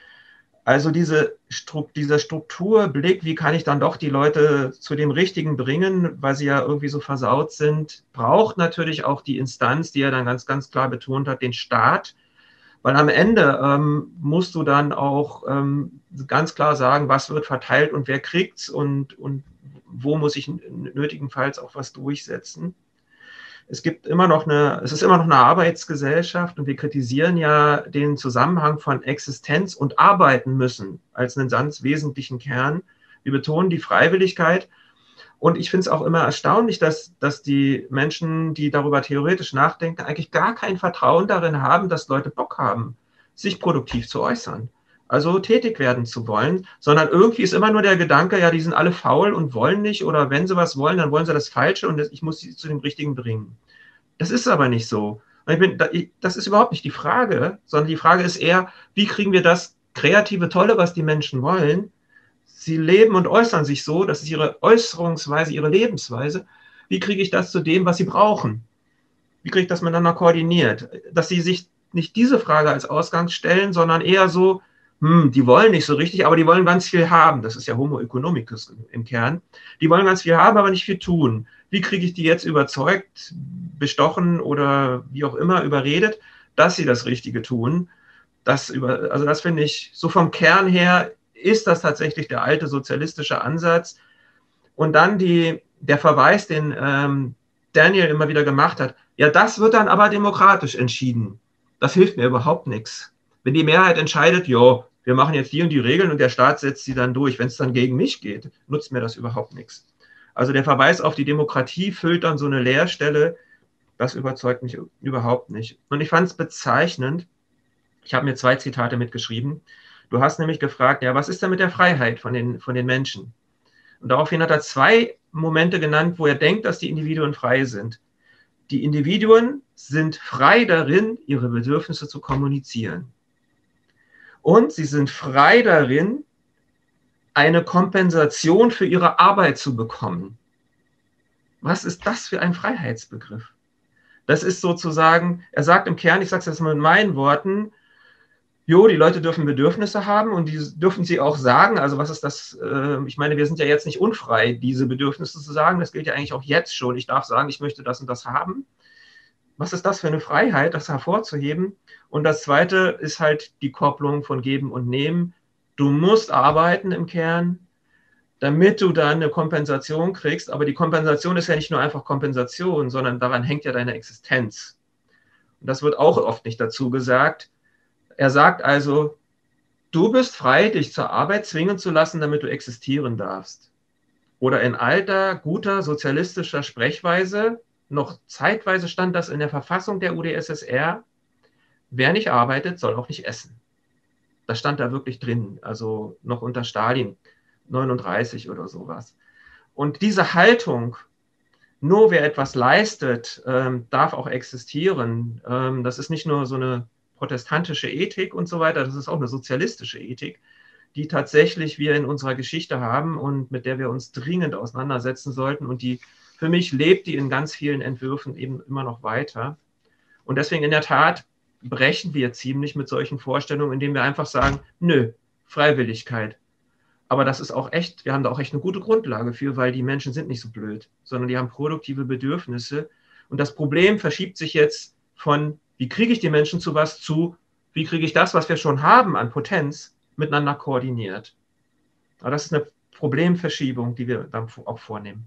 Also dieser Strukturblick, wie kann ich dann doch die Leute zu dem Richtigen bringen, weil sie ja irgendwie so versaut sind, braucht natürlich auch die Instanz, die er dann ganz, ganz klar betont hat, den Staat. Weil am Ende musst du dann auch ganz klar sagen, was wird verteilt und wer kriegt's und wo muss ich nötigenfalls auch was durchsetzen. Es ist immer noch eine Arbeitsgesellschaft und wir kritisieren ja den Zusammenhang von Existenz und Arbeiten müssen als einen ganz wesentlichen Kern. Wir betonen die Freiwilligkeit. Und ich finde es auch immer erstaunlich, dass die Menschen, die darüber theoretisch nachdenken, eigentlich gar kein Vertrauen darin haben, dass Leute Bock haben, sich produktiv zu äußern, also tätig werden zu wollen, sondern irgendwie ist immer nur der Gedanke, ja, die sind alle faul und wollen nicht oder wenn sie was wollen, dann wollen sie das Falsche und ich muss sie zu dem Richtigen bringen. Das ist aber nicht so. Das ist überhaupt nicht die Frage, sondern die Frage ist eher, wie kriegen wir das kreative, Tolle, was die Menschen wollen. Sie leben und äußern sich so, das ist ihre Äußerungsweise, ihre Lebensweise. Wie kriege ich das zu dem, was sie brauchen? Wie kriege ich das miteinander koordiniert? Dass sie sich nicht diese Frage als Ausgang stellen, sondern eher so, die wollen nicht so richtig, aber die wollen ganz viel haben. Das ist ja Homo economicus im Kern. Die wollen ganz viel haben, aber nicht viel tun. Wie kriege ich die jetzt überzeugt, bestochen oder wie auch immer überredet, dass sie das Richtige tun? Das finde ich so vom Kern her, ist das tatsächlich der alte sozialistische Ansatz. Und dann der Verweis, den Daniel immer wieder gemacht hat, ja, das wird dann aber demokratisch entschieden. Das hilft mir überhaupt nichts. Wenn die Mehrheit entscheidet, ja, wir machen jetzt die und die Regeln und der Staat setzt sie dann durch, wenn es dann gegen mich geht, nutzt mir das überhaupt nichts. Also der Verweis auf die Demokratie füllt dann so eine Leerstelle, das überzeugt mich überhaupt nicht. Und ich fand es bezeichnend, ich habe mir 2 Zitate mitgeschrieben. Du hast nämlich gefragt, ja, was ist denn mit der Freiheit von den Menschen? Und daraufhin hat er 2 Momente genannt, wo er denkt, dass die Individuen frei sind. Die Individuen sind frei darin, ihre Bedürfnisse zu kommunizieren. Und sie sind frei darin, eine Kompensation für ihre Arbeit zu bekommen. Was ist das für ein Freiheitsbegriff? Das ist sozusagen, er sagt im Kern, ich sage es jetzt mal in meinen Worten, jo, die Leute dürfen Bedürfnisse haben und die dürfen sie auch sagen. Also was ist das? Ich meine, wir sind ja jetzt nicht unfrei, diese Bedürfnisse zu sagen. Das gilt ja eigentlich auch jetzt schon. Ich darf sagen, ich möchte das und das haben. Was ist das für eine Freiheit, das hervorzuheben? Und das Zweite ist halt die Kopplung von Geben und Nehmen. Du musst arbeiten im Kern, damit du dann eine Kompensation kriegst. Aber die Kompensation ist ja nicht nur einfach Kompensation, sondern daran hängt ja deine Existenz. Und das wird auch oft nicht dazu gesagt. Er sagt also, du bist frei, dich zur Arbeit zwingen zu lassen, damit du existieren darfst. Oder in alter, guter, sozialistischer Sprechweise, noch zeitweise stand das in der Verfassung der UdSSR, wer nicht arbeitet, soll auch nicht essen. Das stand da wirklich drin, also noch unter Stalin, 39 oder sowas. Und diese Haltung, nur wer etwas leistet, darf auch existieren, das ist nicht nur so eine protestantische Ethik und so weiter, das ist auch eine sozialistische Ethik, die tatsächlich wir in unserer Geschichte haben und mit der wir uns dringend auseinandersetzen sollten. Und die, für mich lebt die in ganz vielen Entwürfen eben immer noch weiter. Und deswegen in der Tat brechen wir ziemlich mit solchen Vorstellungen, indem wir einfach sagen, nö, Freiwilligkeit. Aber das ist auch echt, wir haben da auch echt eine gute Grundlage für, weil die Menschen sind nicht so blöd, sondern die haben produktive Bedürfnisse. Und das Problem verschiebt sich jetzt von, wie kriege ich die Menschen zu was, zu, wie kriege ich das, was wir schon haben an Potenz, miteinander koordiniert. Aber das ist eine Problemverschiebung, die wir dann auch vornehmen.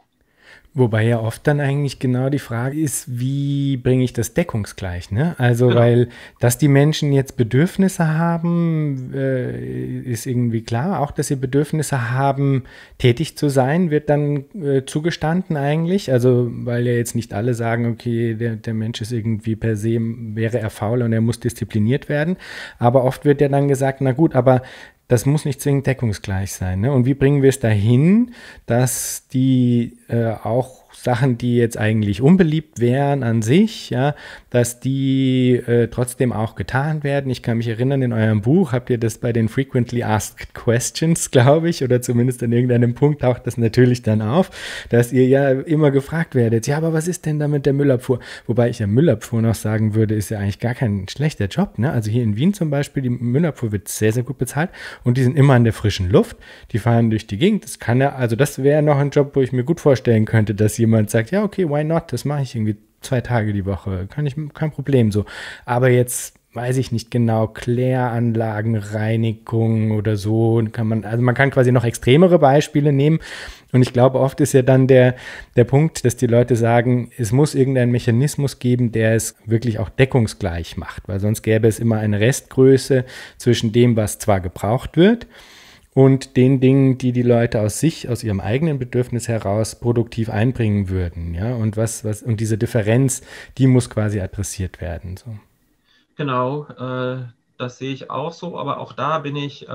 Wobei ja oft dann eigentlich genau die Frage ist, wie bringe ich das deckungsgleich, ne? Also, genau. Weil, dass die Menschen jetzt Bedürfnisse haben, ist irgendwie klar. Auch, dass sie Bedürfnisse haben, tätig zu sein, wird dann zugestanden eigentlich. Also, weil ja jetzt nicht alle sagen, okay, der Mensch ist irgendwie per se, wäre er faul und er muss diszipliniert werden. Aber oft wird ja dann gesagt, na gut, aber das muss nicht zwingend deckungsgleich sein. Ne? Und wie bringen wir es dahin, dass die auch Sachen, die jetzt eigentlich unbeliebt wären an sich, ja, dass die trotzdem auch getan werden. Ich kann mich erinnern, in eurem Buch habt ihr das bei den Frequently Asked Questions, glaube ich, oder zumindest an irgendeinem Punkt taucht das natürlich dann auf, dass ihr ja immer gefragt werdet, ja, aber was ist denn da mit der Müllabfuhr? Wobei ich ja Müllabfuhr noch sagen würde, ist ja eigentlich gar kein schlechter Job. Ne? Also hier in Wien zum Beispiel, die Müllabfuhr wird sehr, sehr gut bezahlt und die sind immer in der frischen Luft, die fahren durch die Gegend. Das kann ja, also das wäre noch ein Job, wo ich mir gut vorstellen könnte, dass jemand sagt, ja, okay, why not? Das mache ich irgendwie 2 Tage die Woche. Kein Problem so. Aber jetzt weiß ich nicht genau, Kläranlagen, Reinigung oder so, man kann quasi noch extremere Beispiele nehmen. Und ich glaube, oft ist ja dann der Punkt, dass die Leute sagen, es muss irgendeinen Mechanismus geben, der es wirklich auch deckungsgleich macht, weil sonst gäbe es immer eine Restgröße zwischen dem, was zwar gebraucht wird, und den Dingen, die Leute aus ihrem eigenen Bedürfnis heraus produktiv einbringen würden, ja, und und diese Differenz, die muss quasi adressiert werden, so. Genau, das sehe ich auch so, aber auch da bin ich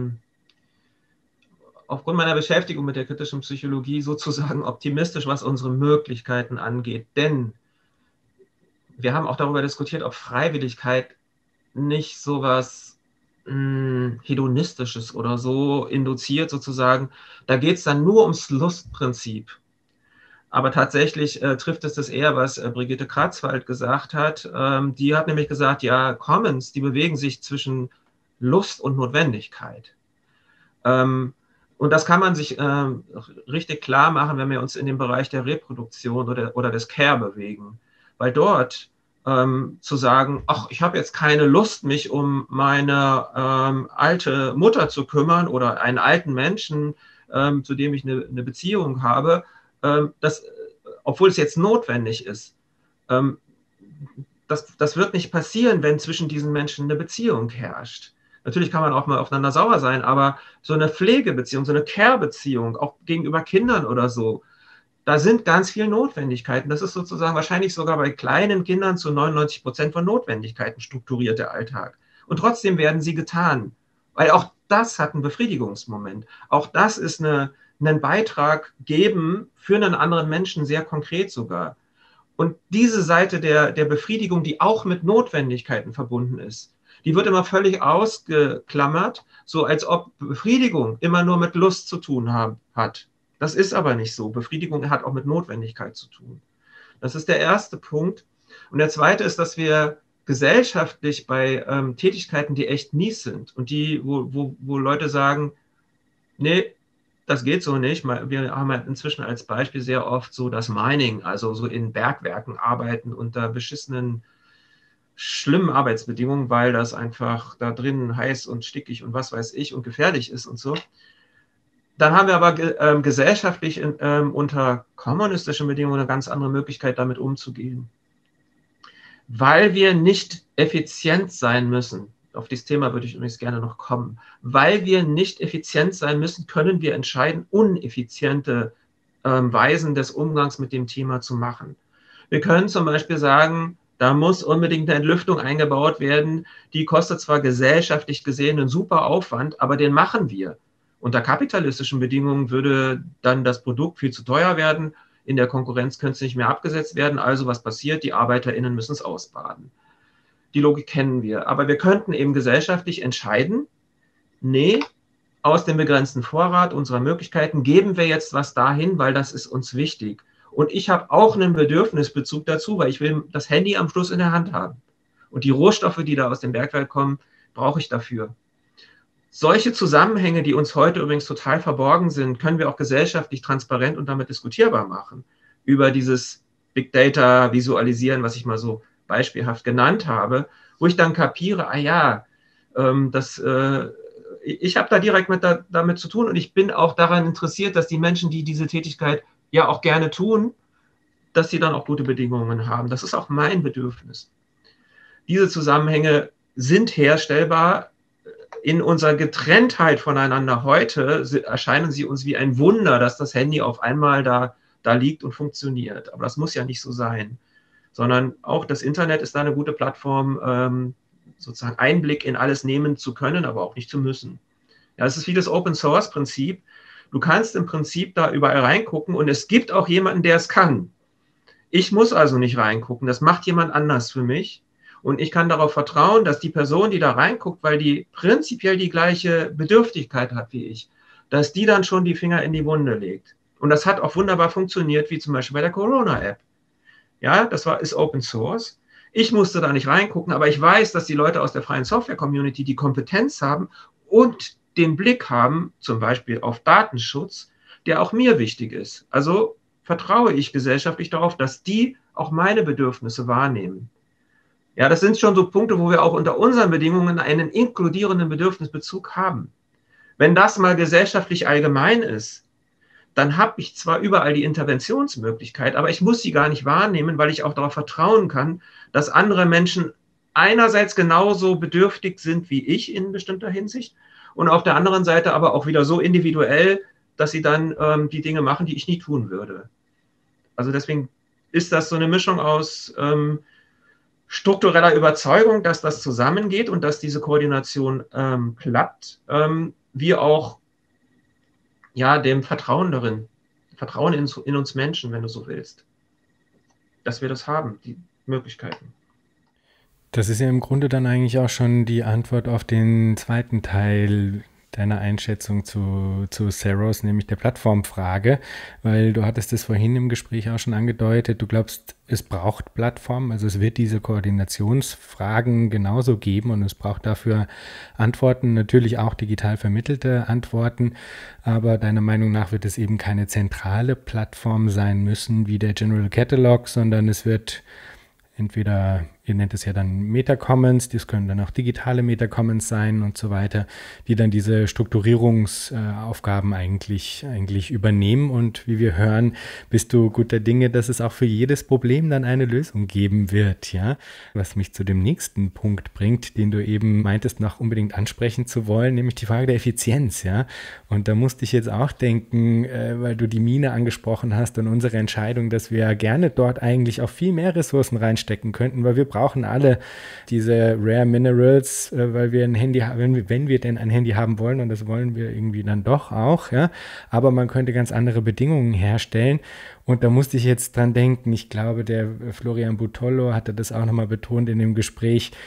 aufgrund meiner Beschäftigung mit der kritischen Psychologie sozusagen optimistisch, was unsere Möglichkeiten angeht, denn wir haben auch darüber diskutiert, ob Freiwilligkeit nicht sowas Hedonistisches oder so induziert sozusagen. Da geht es dann nur ums Lustprinzip. Aber tatsächlich trifft es das eher, was Brigitte Kratzwald gesagt hat. Die hat nämlich gesagt, ja, Commons, die bewegen sich zwischen Lust und Notwendigkeit. Und das kann man sich richtig klar machen, wenn wir uns in dem Bereich der Reproduktion oder des Care bewegen. Weil dort zu sagen, ach, ich habe jetzt keine Lust, mich um meine alte Mutter zu kümmern oder einen alten Menschen, zu dem ich eine Beziehung habe, obwohl es jetzt notwendig ist. Das wird nicht passieren, wenn zwischen diesen Menschen eine Beziehung herrscht. Natürlich kann man auch mal aufeinander sauer sein, aber so eine Pflegebeziehung, so eine Care-Beziehung, auch gegenüber Kindern oder so, da sind ganz viele Notwendigkeiten. Das ist sozusagen wahrscheinlich sogar bei kleinen Kindern zu 99% von Notwendigkeiten strukturiert der Alltag. Und trotzdem werden sie getan, weil auch das hat einen Befriedigungsmoment. Auch das ist einen Beitrag geben für einen anderen Menschen, sehr konkret sogar. Und diese Seite der Befriedigung, die auch mit Notwendigkeiten verbunden ist, Die wird immer völlig ausgeklammert, so als ob Befriedigung immer nur mit Lust zu tun hat. Das ist aber nicht so. Befriedigung hat auch mit Notwendigkeit zu tun. Das ist der erste Punkt. Und der zweite ist, dass wir gesellschaftlich bei Tätigkeiten, die echt mies sind und die, wo Leute sagen, nee, das geht so nicht. Wir haben ja inzwischen als Beispiel sehr oft so das Mining, also so in Bergwerken arbeiten unter beschissenen, schlimmen Arbeitsbedingungen, weil das einfach da drinnen heiß und stickig und was weiß ich und gefährlich ist und so. Dann haben wir aber gesellschaftlich unter kommunistischen Bedingungen eine ganz andere Möglichkeit, damit umzugehen. Weil wir nicht effizient sein müssen, auf dieses Thema würde ich übrigens gerne noch kommen, weil wir nicht effizient sein müssen, können wir entscheiden, uneffiziente Weisen des Umgangs mit dem Thema zu machen. Wir können zum Beispiel sagen, da muss unbedingt eine Entlüftung eingebaut werden, die kostet zwar gesellschaftlich gesehen einen super Aufwand, aber den machen wir. Unter kapitalistischen Bedingungen würde dann das Produkt viel zu teuer werden, in der Konkurrenz könnte es nicht mehr abgesetzt werden, also was passiert? Die ArbeiterInnen müssen es ausbaden. Die Logik kennen wir, aber wir könnten eben gesellschaftlich entscheiden, nee, aus dem begrenzten Vorrat unserer Möglichkeiten geben wir jetzt was dahin, weil das ist uns wichtig. Und ich habe auch einen Bedürfnisbezug dazu, weil ich will das Handy am Schluss in der Hand haben. Und die Rohstoffe, die da aus dem Bergwerk kommen, brauche ich dafür. Solche Zusammenhänge, die uns heute übrigens total verborgen sind, können wir auch gesellschaftlich transparent und damit diskutierbar machen. Über dieses Big Data visualisieren, was ich mal so beispielhaft genannt habe, wo ich dann kapiere, ich habe da direkt damit zu tun und ich bin auch daran interessiert, dass die Menschen, die diese Tätigkeit ja auch gerne tun, dass sie dann auch gute Bedingungen haben. Das ist auch mein Bedürfnis. Diese Zusammenhänge sind herstellbar. In unserer Getrenntheit voneinander heute erscheinen sie uns wie ein Wunder, dass das Handy auf einmal da liegt und funktioniert. Aber das muss ja nicht so sein, sondern auch das Internet ist da eine gute Plattform, sozusagen Einblick in alles nehmen zu können, aber auch nicht zu müssen. Ja, es ist wie das Open-Source-Prinzip. Du kannst im Prinzip da überall reingucken und es gibt auch jemanden, der es kann. Ich muss also nicht reingucken, das macht jemand anders für mich. Und ich kann darauf vertrauen, dass die Person, die da reinguckt, weil die prinzipiell die gleiche Bedürftigkeit hat wie ich, dass die dann schon die Finger in die Wunde legt. Und das hat auch wunderbar funktioniert, wie zum Beispiel bei der Corona-App. Ja, ist Open Source. Ich musste da nicht reingucken, aber ich weiß, dass die Leute aus der freien Software-Community die Kompetenz haben und den Blick haben, zum Beispiel auf Datenschutz, der auch mir wichtig ist. Also vertraue ich gesellschaftlich darauf, dass die auch meine Bedürfnisse wahrnehmen. Ja, das sind schon so Punkte, wo wir auch unter unseren Bedingungen einen inkludierenden Bedürfnisbezug haben. Wenn das mal gesellschaftlich allgemein ist, dann habe ich zwar überall die Interventionsmöglichkeit, aber ich muss sie gar nicht wahrnehmen, weil ich auch darauf vertrauen kann, dass andere Menschen einerseits genauso bedürftig sind wie ich in bestimmter Hinsicht und auf der anderen Seite aber auch wieder so individuell, dass sie dann die Dinge machen, die ich nie tun würde. Also deswegen ist das so eine Mischung aus struktureller Überzeugung, dass das zusammengeht und dass diese Koordination klappt, wie auch dem Vertrauen darin, Vertrauen in uns Menschen, wenn du so willst, dass wir das haben, die Möglichkeiten. Das ist ja im Grunde dann eigentlich auch schon die Antwort auf den zweiten Teil deiner Einschätzung zu Saros, nämlich der Plattformfrage, weil du hattest es vorhin im Gespräch auch schon angedeutet, du glaubst, es braucht Plattformen, also es wird diese Koordinationsfragen genauso geben und es braucht dafür Antworten, natürlich auch digital vermittelte Antworten, aber deiner Meinung nach wird es eben keine zentrale Plattform sein müssen wie der General Catalog, sondern es wird entweder, ihr nennt es ja dann Metacommons, das können dann auch digitale Metacommons sein und so weiter, die dann diese Strukturierungsaufgaben eigentlich übernehmen. Und wie wir hören, bist du guter Dinge, dass es auch für jedes Problem dann eine Lösung geben wird, ja. Was mich zu dem nächsten Punkt bringt, den du eben meintest, noch unbedingt ansprechen zu wollen, nämlich die Frage der Effizienz, ja. Und da musste ich jetzt auch denken, weil du die Mine angesprochen hast und unsere Entscheidung, dass wir gerne dort eigentlich auch viel mehr Ressourcen reinstecken könnten, weil wir brauchen alle diese Rare Minerals, weil wir ein Handy haben, wenn wir denn ein Handy haben wollen, und das wollen wir irgendwie dann doch auch, ja, aber man könnte ganz andere Bedingungen herstellen. Und da musste ich jetzt dran denken, ich glaube, der Florian Butollo hatte das auch nochmal betont in dem Gespräch,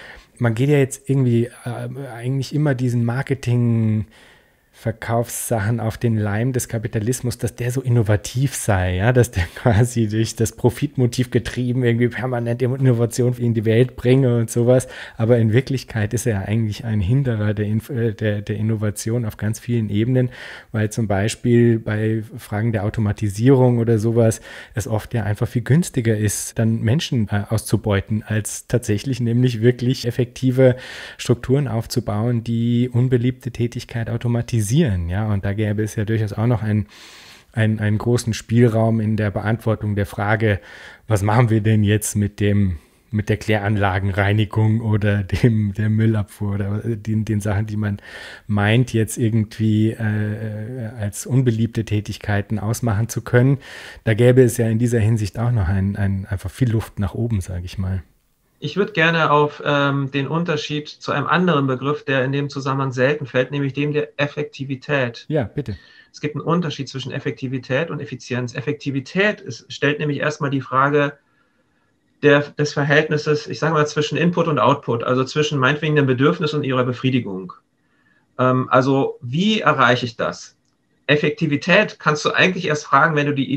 man geht ja jetzt irgendwie eigentlich immer diesen Verkaufssachen auf den Leim des Kapitalismus, dass der so innovativ sei, ja, dass der quasi durch das Profitmotiv getrieben irgendwie permanent Innovation in die Welt bringe und sowas. Aber in Wirklichkeit ist er ja eigentlich ein Hinderer der Innovation auf ganz vielen Ebenen, weil zum Beispiel bei Fragen der Automatisierung oder sowas es oft ja einfach viel günstiger ist, dann Menschen auszubeuten, als tatsächlich nämlich wirklich effektive Strukturen aufzubauen, die unbeliebte Tätigkeit automatisieren. Ja, und da gäbe es ja durchaus auch noch einen großen Spielraum in der Beantwortung der Frage, was machen wir denn jetzt mit der Kläranlagenreinigung oder der Müllabfuhr oder den Sachen, die man meint, jetzt irgendwie als unbeliebte Tätigkeiten ausmachen zu können. Da gäbe es ja in dieser Hinsicht auch noch einfach viel Luft nach oben, sage ich mal. Ich würde gerne auf den Unterschied zu einem anderen Begriff, der in dem Zusammenhang selten fällt, nämlich dem der Effektivität. Ja, bitte. Es gibt einen Unterschied zwischen Effektivität und Effizienz. Effektivität stellt nämlich erstmal die Frage des Verhältnisses, ich sage mal, zwischen Input und Output, also zwischen meinetwegen dem Bedürfnis und ihrer Befriedigung. Also wie erreiche ich das? Effektivität kannst du eigentlich erst fragen,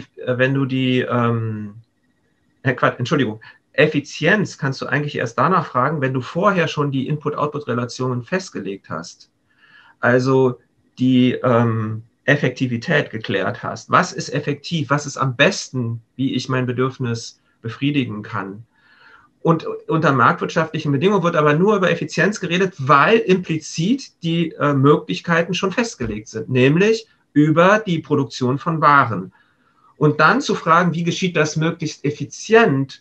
Effizienz kannst du eigentlich erst danach fragen, wenn du vorher schon die Input-Output-Relationen festgelegt hast. Also die Effektivität geklärt hast. Was ist effektiv? Was ist am besten, wie ich mein Bedürfnis befriedigen kann? Und unter marktwirtschaftlichen Bedingungen wird aber nur über Effizienz geredet, weil implizit die Möglichkeiten schon festgelegt sind, nämlich über die Produktion von Waren. Und dann zu fragen, wie geschieht das möglichst effizient,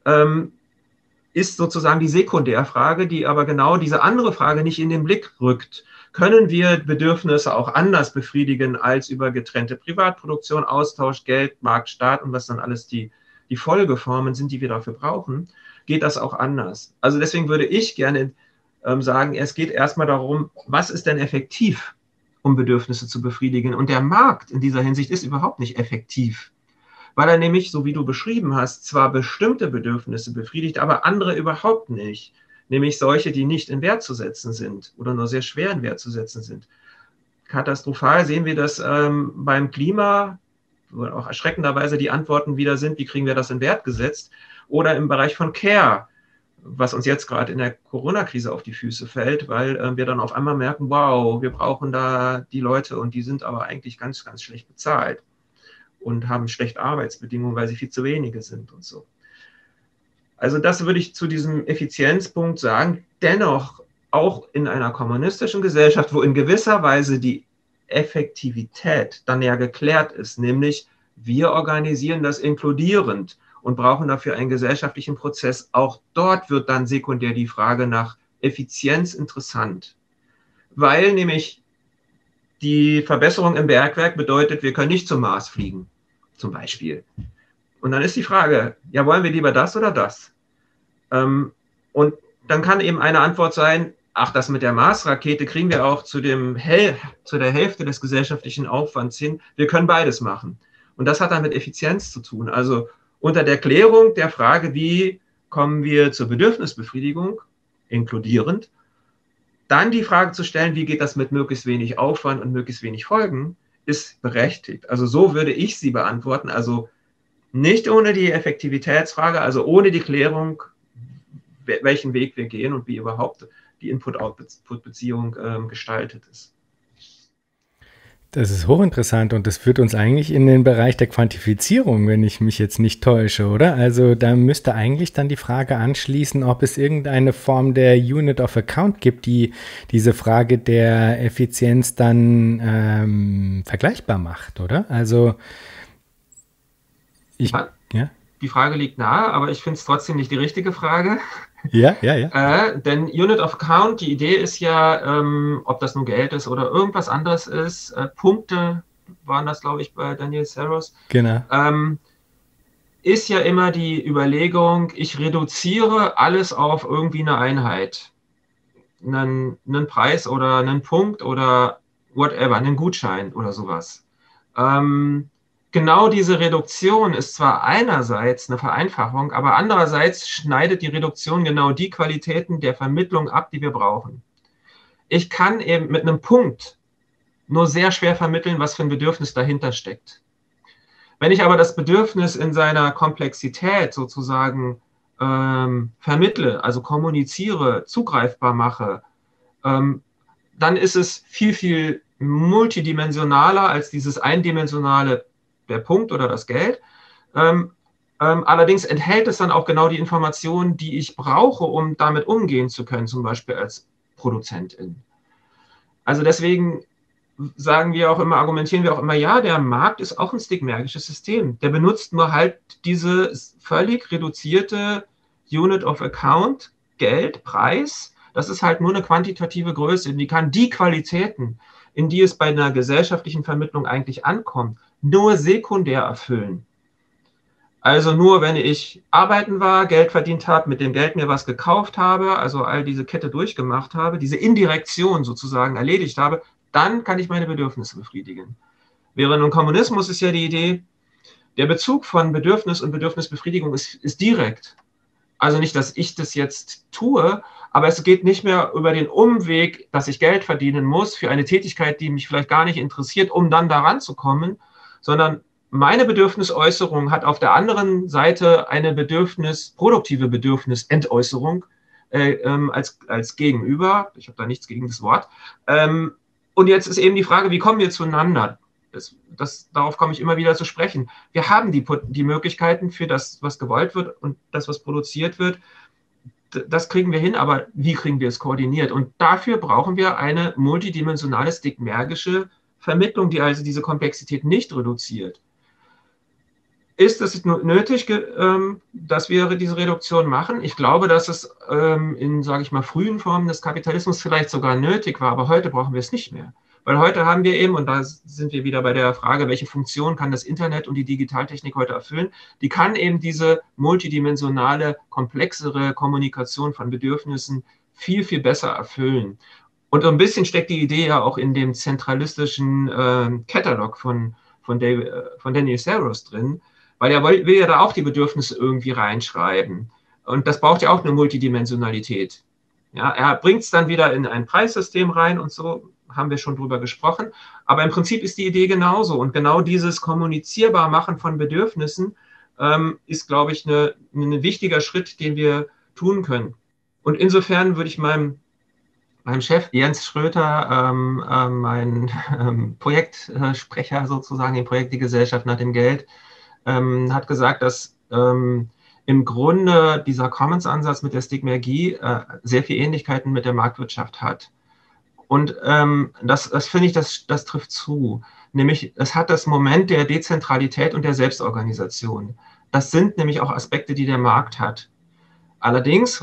ist sozusagen die Sekundärfrage, die aber genau diese andere Frage nicht in den Blick rückt. Können wir Bedürfnisse auch anders befriedigen als über getrennte Privatproduktion, Austausch, Geld, Markt, Staat und was dann alles die Folgeformen sind, die wir dafür brauchen? Geht das auch anders? Also deswegen würde ich gerne sagen, es geht erstmal darum, was ist denn effektiv, um Bedürfnisse zu befriedigen? Und der Markt in dieser Hinsicht ist überhaupt nicht effektiv, weil er nämlich, so wie du beschrieben hast, zwar bestimmte Bedürfnisse befriedigt, aber andere überhaupt nicht, nämlich solche, die nicht in Wert zu setzen sind oder nur sehr schwer in Wert zu setzen sind. Katastrophal sehen wir das beim Klima, wo auch erschreckenderweise die Antworten wieder sind, wie kriegen wir das in Wert gesetzt, oder im Bereich von Care, was uns jetzt gerade in der Corona-Krise auf die Füße fällt, weil wir dann auf einmal merken, wow, wir brauchen da die Leute und die sind aber eigentlich ganz, ganz schlecht bezahlt und haben schlechte Arbeitsbedingungen, weil sie viel zu wenige sind und so. Also das würde ich zu diesem Effizienzpunkt sagen. Dennoch, auch in einer kommunistischen Gesellschaft, wo in gewisser Weise die Effektivität dann ja geklärt ist, nämlich wir organisieren das inkludierend und brauchen dafür einen gesellschaftlichen Prozess. Auch dort wird dann sekundär die Frage nach Effizienz interessant, weil nämlich die Verbesserung im Bergwerk bedeutet, wir können nicht zum Mars fliegen, zum Beispiel. Und dann ist die Frage, ja, wollen wir lieber das oder das? Und dann kann eben eine Antwort sein, ach, das mit der Mars-Rakete kriegen wir auch zu der Hälfte des gesellschaftlichen Aufwands hin. Wir können beides machen. Und das hat dann mit Effizienz zu tun. Also unter der Klärung der Frage, wie kommen wir zur Bedürfnisbefriedigung, inkludierend, dann die Frage zu stellen, wie geht das mit möglichst wenig Aufwand und möglichst wenig Folgen, ist berechtigt. Also so würde ich sie beantworten. Also nicht ohne die Effektivitätsfrage, also ohne die Klärung, welchen Weg wir gehen und wie überhaupt die Input-Output-Beziehung gestaltet ist. Das ist hochinteressant und das führt uns eigentlich in den Bereich der Quantifizierung, wenn ich mich jetzt nicht täusche, oder? Also da müsste eigentlich dann die Frage anschließen, ob es irgendeine Form der Unit of Account gibt, die diese Frage der Effizienz dann vergleichbar macht, oder? Also die Frage liegt nahe, aber ich finde es trotzdem nicht die richtige Frage. Ja. Denn Unit of Account, die Idee ist ja, ob das nun Geld ist oder irgendwas anderes ist, Punkte waren das, glaube ich, bei Daniel Saros. Genau. Ist ja immer die Überlegung, ich reduziere alles auf irgendwie eine Einheit. Einen Preis oder einen Punkt oder whatever, einen Gutschein oder sowas. genau diese Reduktion ist zwar einerseits eine Vereinfachung, aber andererseits schneidet die Reduktion genau die Qualitäten der Vermittlung ab, die wir brauchen. Ich kann eben mit einem Punkt nur sehr schwer vermitteln, was für ein Bedürfnis dahinter steckt. Wenn ich aber das Bedürfnis in seiner Komplexität sozusagen vermittle, also kommuniziere, zugreifbar mache, dann ist es viel, viel multidimensionaler als dieses eindimensionale, der Punkt oder das Geld. Allerdings enthält es dann auch genau die Informationen, die ich brauche, um damit umgehen zu können, zum Beispiel als Produzentin. Also deswegen sagen wir auch immer, argumentieren wir auch immer, ja, der Markt ist auch ein stigmergisches System. Der benutzt nur halt diese völlig reduzierte Unit of Account, Geld, Preis. Das ist halt nur eine quantitative Größe. Die kann die Qualitäten, in die es bei einer gesellschaftlichen Vermittlung eigentlich ankommt, nur sekundär erfüllen. Also nur, wenn ich arbeiten war, Geld verdient habe, mit dem Geld mir was gekauft habe, also all diese Kette durchgemacht habe, diese Indirektion sozusagen erledigt habe, dann kann ich meine Bedürfnisse befriedigen. Während im Kommunismus ist ja die Idee, der Bezug von Bedürfnis und Bedürfnisbefriedigung ist direkt. Also nicht, dass ich das jetzt tue, aber es geht nicht mehr über den Umweg, dass ich Geld verdienen muss für eine Tätigkeit, die mich vielleicht gar nicht interessiert, um dann daran zu kommen, sondern meine Bedürfnisäußerung hat auf der anderen Seite eine produktive Bedürfnisentäußerung als Gegenüber. Ich habe da nichts gegen das Wort. Und jetzt ist eben die Frage, wie kommen wir zueinander? Darauf komme ich immer wieder zu sprechen. Wir haben die Möglichkeiten für das, was gewollt wird und das, was produziert wird. Das kriegen wir hin, aber wie kriegen wir es koordiniert? Und dafür brauchen wir eine multidimensionale, stigmergische Vermittlung, die also diese Komplexität nicht reduziert. Ist es nötig, dass wir diese Reduktion machen? Ich glaube, dass es in, sage ich mal, frühen Formen des Kapitalismus vielleicht sogar nötig war, aber heute brauchen wir es nicht mehr. Weil heute haben wir eben, und da sind wir wieder bei der Frage, welche Funktion kann das Internet und die Digitaltechnik heute erfüllen, die kann eben diese multidimensionale, komplexere Kommunikation von Bedürfnissen viel, viel besser erfüllen. Und so ein bisschen steckt die Idee ja auch in dem zentralistischen Katalog von Daniel Saros drin, weil er will ja da auch die Bedürfnisse irgendwie reinschreiben. Und das braucht ja auch eine Multidimensionalität. Ja, er bringt es dann wieder in ein Preissystem rein und so, haben wir schon drüber gesprochen. Aber im Prinzip ist die Idee genauso. Und genau dieses kommunizierbar machen von Bedürfnissen ist, glaube ich, ein wichtiger Schritt, den wir tun können. Und insofern würde ich meinem Chef Jens Schröter, mein Projektsprecher sozusagen im Projekt Die Gesellschaft nach dem Geld, hat gesagt, dass im Grunde dieser Commons-Ansatz mit der Stigmergie sehr viele Ähnlichkeiten mit der Marktwirtschaft hat. Und das finde ich, das trifft zu. Nämlich, es hat das Moment der Dezentralität und der Selbstorganisation. Das sind nämlich auch Aspekte, die der Markt hat. Allerdings,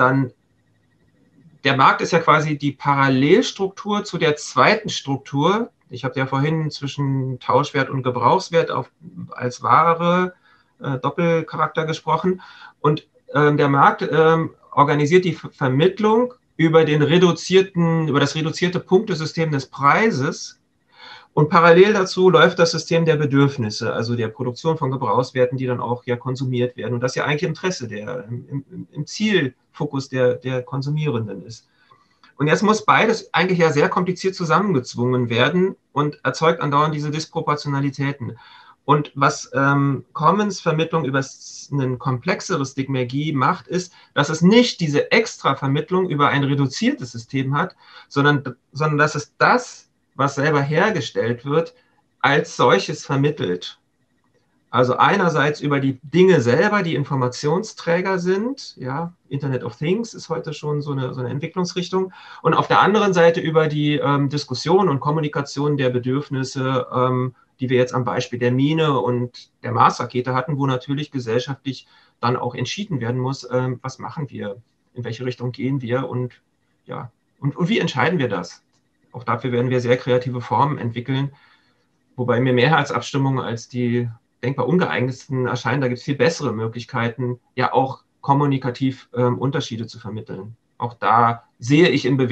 der Markt ist ja quasi die Parallelstruktur zu der zweiten Struktur. Ich habe ja vorhin zwischen Tauschwert und Gebrauchswert als Ware Doppelcharakter gesprochen. Und der Markt organisiert die Vermittlung über das reduzierte Punktesystem des Preises. Und parallel dazu läuft das System der Bedürfnisse, also der Produktion von Gebrauchswerten, die dann auch ja konsumiert werden. Und das ja eigentlich im Interesse im Zielfokus der Konsumierenden ist. Und jetzt muss beides eigentlich ja sehr kompliziert zusammengezwungen werden und erzeugt andauernd diese Disproportionalitäten. Und was Commons-Vermittlung über eine komplexere Stigmergie macht, ist, dass es nicht diese Extra-Vermittlung über ein reduziertes System hat, sondern dass es das, was selber hergestellt wird, als solches vermittelt. Also einerseits über die Dinge selber, die Informationsträger sind, ja, Internet of Things ist heute schon so eine Entwicklungsrichtung, und auf der anderen Seite über die Diskussion und Kommunikation der Bedürfnisse, die wir jetzt am Beispiel der Mine und der Mars-Rakete hatten, wo natürlich gesellschaftlich dann auch entschieden werden muss, was machen wir, in welche Richtung gehen wir und ja, und wie entscheiden wir das? Auch dafür werden wir sehr kreative Formen entwickeln, wobei mir Mehrheitsabstimmungen als die denkbar ungeeignetsten erscheinen. Da gibt es viel bessere Möglichkeiten, ja auch kommunikativ Unterschiede zu vermitteln. Auch da sehe ich in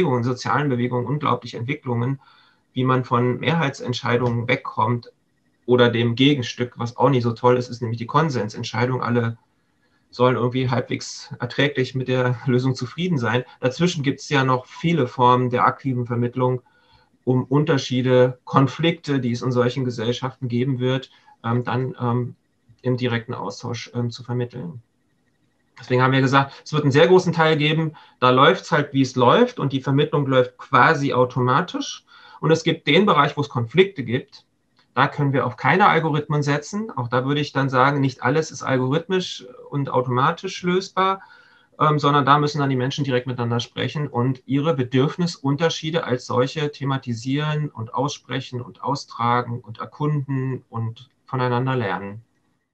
sozialen Bewegungen unglaubliche Entwicklungen, wie man von Mehrheitsentscheidungen wegkommt, Oder dem Gegenstück, was auch nicht so toll ist, ist nämlich die Konsensentscheidung. Alle sollen irgendwie halbwegs erträglich mit der Lösung zufrieden sein. Dazwischen gibt es ja noch viele Formen der aktiven Vermittlung, um Unterschiede, Konflikte, die es in solchen Gesellschaften geben wird, dann im direkten Austausch zu vermitteln. Deswegen haben wir gesagt, es wird einen sehr großen Teil geben, da läuft es halt, wie es läuft, und die Vermittlung läuft quasi automatisch. Und es gibt den Bereich, wo es Konflikte gibt. Da können wir auf keine Algorithmen setzen. Auch da würde ich dann sagen, nicht alles ist algorithmisch und automatisch lösbar, sondern da müssen dann die Menschen direkt miteinander sprechen und ihre Bedürfnisunterschiede als solche thematisieren und aussprechen und austragen und erkunden und voneinander lernen.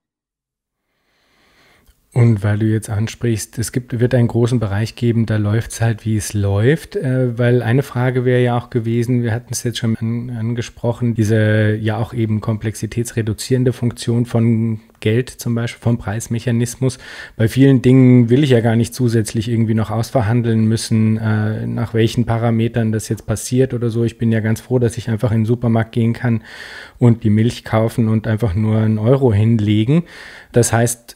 Und weil du jetzt ansprichst, wird einen großen Bereich geben, da läuft es halt, wie es läuft, weil eine Frage wäre ja auch gewesen, wir hatten es jetzt schon angesprochen, diese ja auch eben komplexitätsreduzierende Funktion von Geld zum Beispiel, vom Preismechanismus. Bei vielen Dingen will ich ja gar nicht zusätzlich irgendwie noch ausverhandeln müssen, nach welchen Parametern das jetzt passiert oder so. Ich bin ja ganz froh, dass ich einfach in den Supermarkt gehen kann und die Milch kaufen und einfach nur einen Euro hinlegen. Das heißt,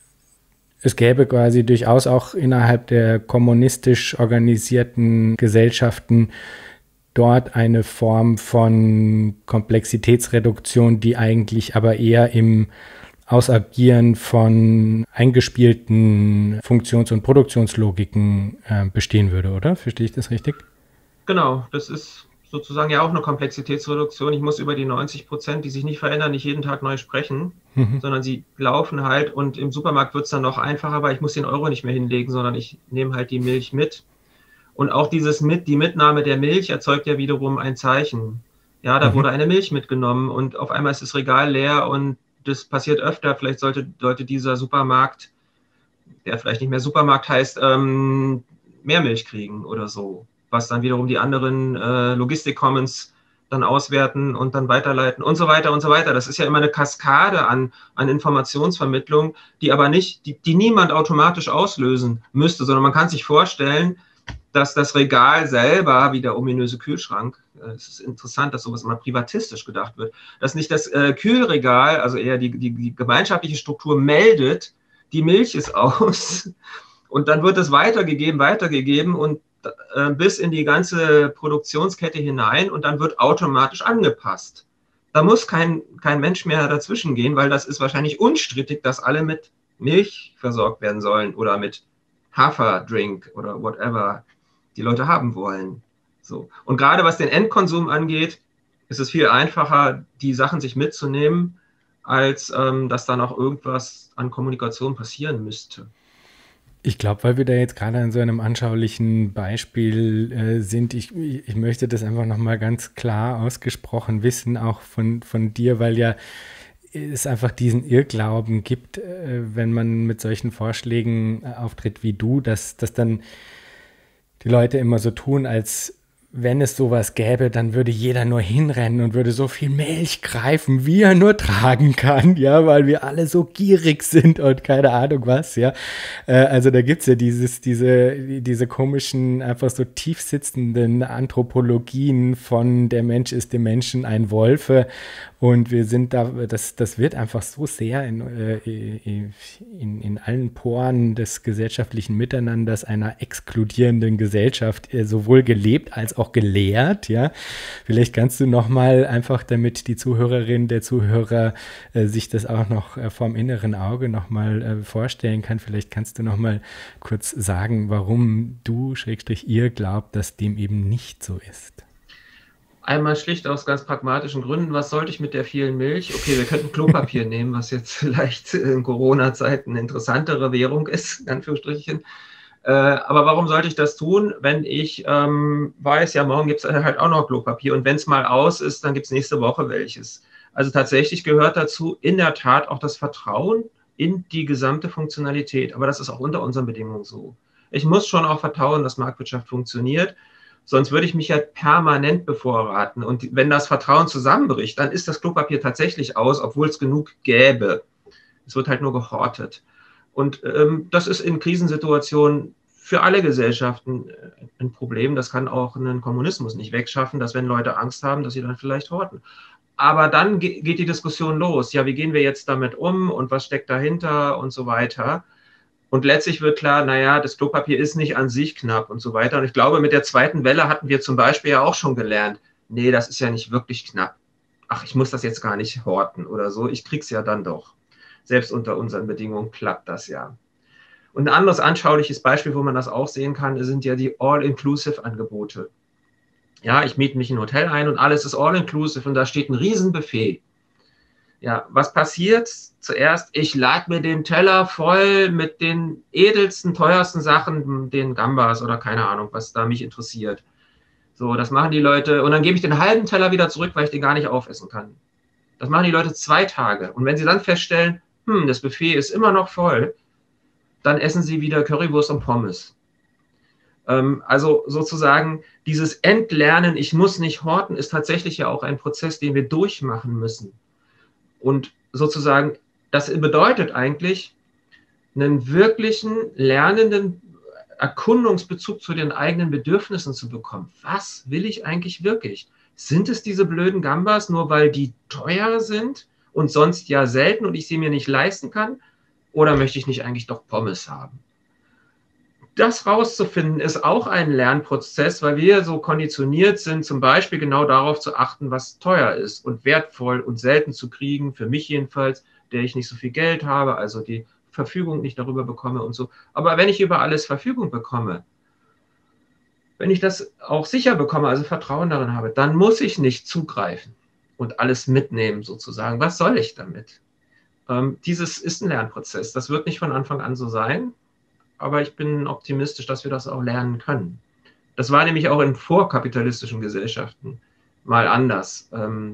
es gäbe quasi durchaus auch innerhalb der kommunistisch organisierten Gesellschaften dort eine Form von Komplexitätsreduktion, die eigentlich aber eher im Ausagieren von eingespielten Funktions- und Produktionslogiken bestehen würde, oder? Verstehe ich das richtig? Genau, das ist sozusagen ja auch eine Komplexitätsreduktion. Ich muss über die 90%, die sich nicht verändern, nicht jeden Tag neu sprechen, sondern sie laufen halt, und im Supermarkt wird es dann noch einfacher, weil ich muss den Euro nicht mehr hinlegen, sondern ich nehme halt die Milch mit. Und auch die Mitnahme der Milch erzeugt ja wiederum ein Zeichen. Ja, da wurde eine Milch mitgenommen und auf einmal ist das Regal leer, und das passiert öfter. Vielleicht sollte dieser Supermarkt, der vielleicht nicht mehr Supermarkt heißt, mehr Milch kriegen oder so, was dann wiederum die anderen Logistik-Commons dann auswerten und dann weiterleiten und so weiter und so weiter. Das ist ja immer eine Kaskade an Informationsvermittlung, die aber nicht, die niemand automatisch auslösen müsste, sondern man kann sich vorstellen, dass das Regal selber, wie der ominöse Kühlschrank, es ist interessant, dass sowas immer privatistisch gedacht wird, dass nicht das Kühlregal, also eher die gemeinschaftliche Struktur meldet, die Milch ist aus, und dann wird es weitergegeben und bis in die ganze Produktionskette hinein, und dann wird automatisch angepasst. Da muss kein Mensch mehr dazwischen gehen, weil das ist wahrscheinlich unstrittig, dass alle mit Milch versorgt werden sollen oder mit Haferdrink oder whatever die Leute haben wollen. So. Und gerade was den Endkonsum angeht, ist es viel einfacher, die Sachen sich mitzunehmen, als dass da noch irgendwas an Kommunikation passieren müsste. Ich glaube, weil wir da jetzt gerade an so einem anschaulichen Beispiel sind, ich möchte das einfach nochmal ganz klar ausgesprochen wissen, auch von dir, weil ja es einfach diesen Irrglauben gibt, wenn man mit solchen Vorschlägen auftritt wie du, dass dann die Leute immer so tun, als wenn es sowas gäbe, dann würde jeder nur hinrennen und würde so viel Milch greifen, wie er nur tragen kann, ja, weil wir alle so gierig sind und keine Ahnung was, ja. Also da gibt es ja diese komischen, einfach so tief sitzenden Anthropologien von der Mensch ist dem Menschen ein Wolfe, und wir sind da, das wird einfach so sehr in allen Poren des gesellschaftlichen Miteinanders einer exkludierenden Gesellschaft sowohl gelebt als auch gelehrt, ja. Vielleicht kannst du nochmal einfach, damit die Zuhörerin, der Zuhörer sich das auch noch vom inneren Auge nochmal vorstellen kann, vielleicht kannst du nochmal kurz sagen, warum du, ihr glaubt, dass dem eben nicht so ist. Einmal schlicht aus ganz pragmatischen Gründen. Was sollte ich mit der vielen Milch? Okay, wir könnten Klopapier nehmen, was jetzt vielleicht in Corona-Zeiten eine interessantere Währung ist, in Anführungsstrichen. Aber warum sollte ich das tun, wenn ich weiß, ja, morgen gibt es halt auch noch Klopapier, und wenn es mal aus ist, dann gibt es nächste Woche welches. Also tatsächlich gehört dazu in der Tat auch das Vertrauen in die gesamte Funktionalität. Aber das ist auch unter unseren Bedingungen so. Ich muss schon auch vertrauen, dass Marktwirtschaft funktioniert. Sonst würde ich mich ja permanent bevorraten. Und wenn das Vertrauen zusammenbricht, dann ist das Klopapier tatsächlich aus, obwohl es genug gäbe. Es wird halt nur gehortet. Und das ist in Krisensituationen für alle Gesellschaften ein Problem. Das kann auch ein Kommunismus nicht wegschaffen, dass wenn Leute Angst haben, dass sie dann vielleicht horten. Aber dann geht die Diskussion los. Ja, wie gehen wir jetzt damit um und was steckt dahinter und so weiter. Und letztlich wird klar, naja, das Klopapier ist nicht an sich knapp und so weiter. Und ich glaube, mit der zweiten Welle hatten wir zum Beispiel ja auch schon gelernt, nee, das ist ja nicht wirklich knapp. Ach, ich muss das jetzt gar nicht horten oder so. Ich krieg's ja dann doch. Selbst unter unseren Bedingungen klappt das ja. Und ein anderes anschauliches Beispiel, wo man das auch sehen kann, sind ja die All-Inclusive-Angebote. Ja, ich miete mich in ein Hotel ein und alles ist All-Inclusive und da steht ein Riesenbuffet. Ja, was passiert? Zuerst, ich lade mir den Teller voll mit den edelsten, teuersten Sachen, den Gambas oder keine Ahnung, was da mich interessiert. So, das machen die Leute und dann gebe ich den halben Teller wieder zurück, weil ich den gar nicht aufessen kann. Das machen die Leute 2 Tage. Und wenn sie dann feststellen, das Buffet ist immer noch voll, dann essen sie wieder Currywurst und Pommes. Also sozusagen dieses Entlernen, ich muss nicht horten, ist tatsächlich ja auch ein Prozess, den wir durchmachen müssen. Und sozusagen, das bedeutet eigentlich einen wirklichen lernenden Erkundungsbezug zu den eigenen Bedürfnissen zu bekommen. Was will ich eigentlich wirklich? Sind es diese blöden Gambas, nur weil die teuer sind und sonst ja selten und ich sie mir nicht leisten kann? Oder möchte ich nicht eigentlich doch Pommes haben? Das rauszufinden ist auch ein Lernprozess, weil wir so konditioniert sind, zum Beispiel genau darauf zu achten, was teuer ist und wertvoll und selten zu kriegen, für mich jedenfalls, der ich nicht so viel Geld habe, also die Verfügung nicht darüber bekomme und so. Aber wenn ich über alles Verfügung bekomme, wenn ich das auch sicher bekomme, also Vertrauen darin habe, dann muss ich nicht zugreifen und alles mitnehmen sozusagen. Was soll ich damit? Dieses ist ein Lernprozess. Das wird nicht von Anfang an so sein, aber ich bin optimistisch, dass wir das auch lernen können. Das war nämlich auch in vorkapitalistischen Gesellschaften mal anders,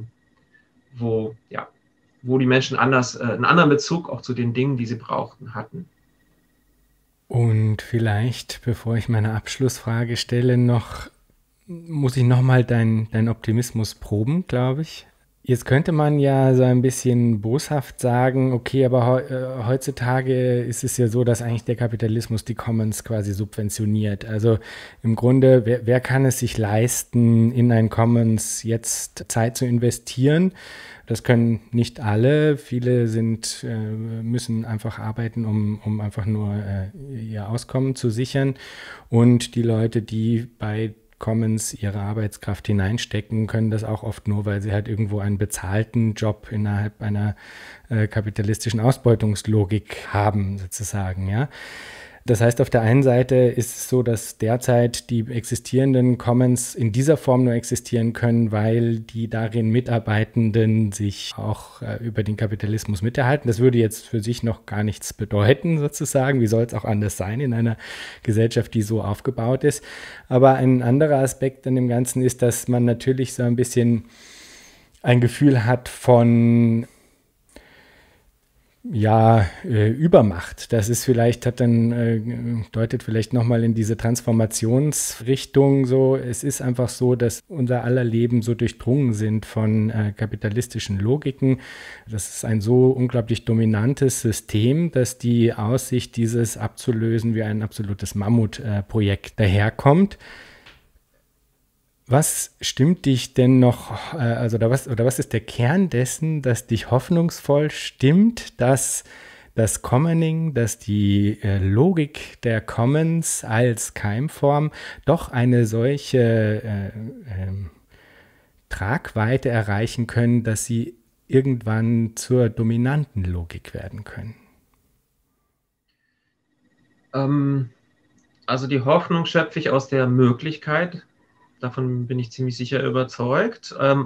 wo die Menschen anders, einen anderen Bezug auch zu den Dingen, die sie brauchten, hatten. Und vielleicht, bevor ich meine Abschlussfrage stelle, muss ich nochmal deinen Optimismus proben, glaube ich. Jetzt könnte man ja so ein bisschen boshaft sagen, okay, aber heutzutage ist es ja so, dass eigentlich der Kapitalismus die Commons quasi subventioniert. Also im Grunde, wer kann es sich leisten, in ein Commons jetzt Zeit zu investieren? Das können nicht alle. Viele müssen einfach arbeiten, um einfach nur ihr Auskommen zu sichern. Und die Leute, die bei Commons ihre Arbeitskraft hineinstecken, können das auch oft nur, weil sie halt irgendwo einen bezahlten Job innerhalb einer kapitalistischen Ausbeutungslogik haben, sozusagen, ja. Das heißt, auf der einen Seite ist es so, dass derzeit die existierenden Commons in dieser Form nur existieren können, weil die darin Mitarbeitenden sich auch über den Kapitalismus miterhalten. Das würde jetzt für sich noch gar nichts bedeuten, sozusagen. Wie soll es auch anders sein in einer Gesellschaft, die so aufgebaut ist? Aber ein anderer Aspekt an dem Ganzen ist, dass man natürlich so ein bisschen ein Gefühl hat von Übermacht. Das ist vielleicht, deutet vielleicht nochmal in diese Transformationsrichtung so. Es ist einfach so, dass unser aller Leben so durchdrungen sind von kapitalistischen Logiken. Das ist ein so unglaublich dominantes System, dass die Aussicht, dieses abzulösen, wie ein absolutes Mammutprojekt daherkommt. Was stimmt dich denn noch, was ist der Kern dessen, dass dich hoffnungsvoll stimmt, dass das Commoning, dass die Logik der Commons als Keimform doch eine solche Tragweite erreichen können, dass sie irgendwann zur dominanten Logik werden können? Also die Hoffnung schöpfe ich aus der Möglichkeit. Davon bin ich ziemlich sicher überzeugt.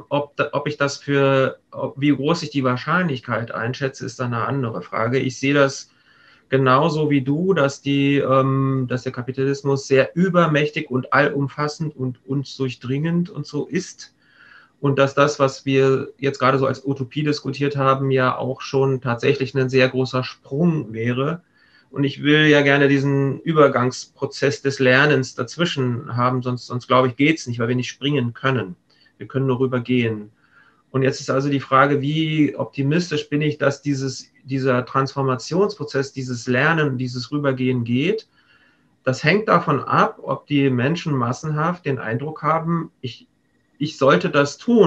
Wie groß ich die Wahrscheinlichkeit einschätze, ist dann eine andere Frage. Ich sehe das genauso wie du, dass der Kapitalismus sehr übermächtig und allumfassend und uns durchdringend und so ist. Und dass das, was wir jetzt gerade so als Utopie diskutiert haben, ja auch schon tatsächlich ein sehr großer Sprung wäre. Und ich will ja gerne diesen Übergangsprozess des Lernens dazwischen haben, sonst glaube ich, geht es nicht, weil wir nicht springen können. Wir können nur rübergehen. Und jetzt ist also die Frage, wie optimistisch bin ich, dass dieser Transformationsprozess, dieses Lernen, dieses Rübergehen geht. Das hängt davon ab, ob die Menschen massenhaft den Eindruck haben, ich sollte das tun,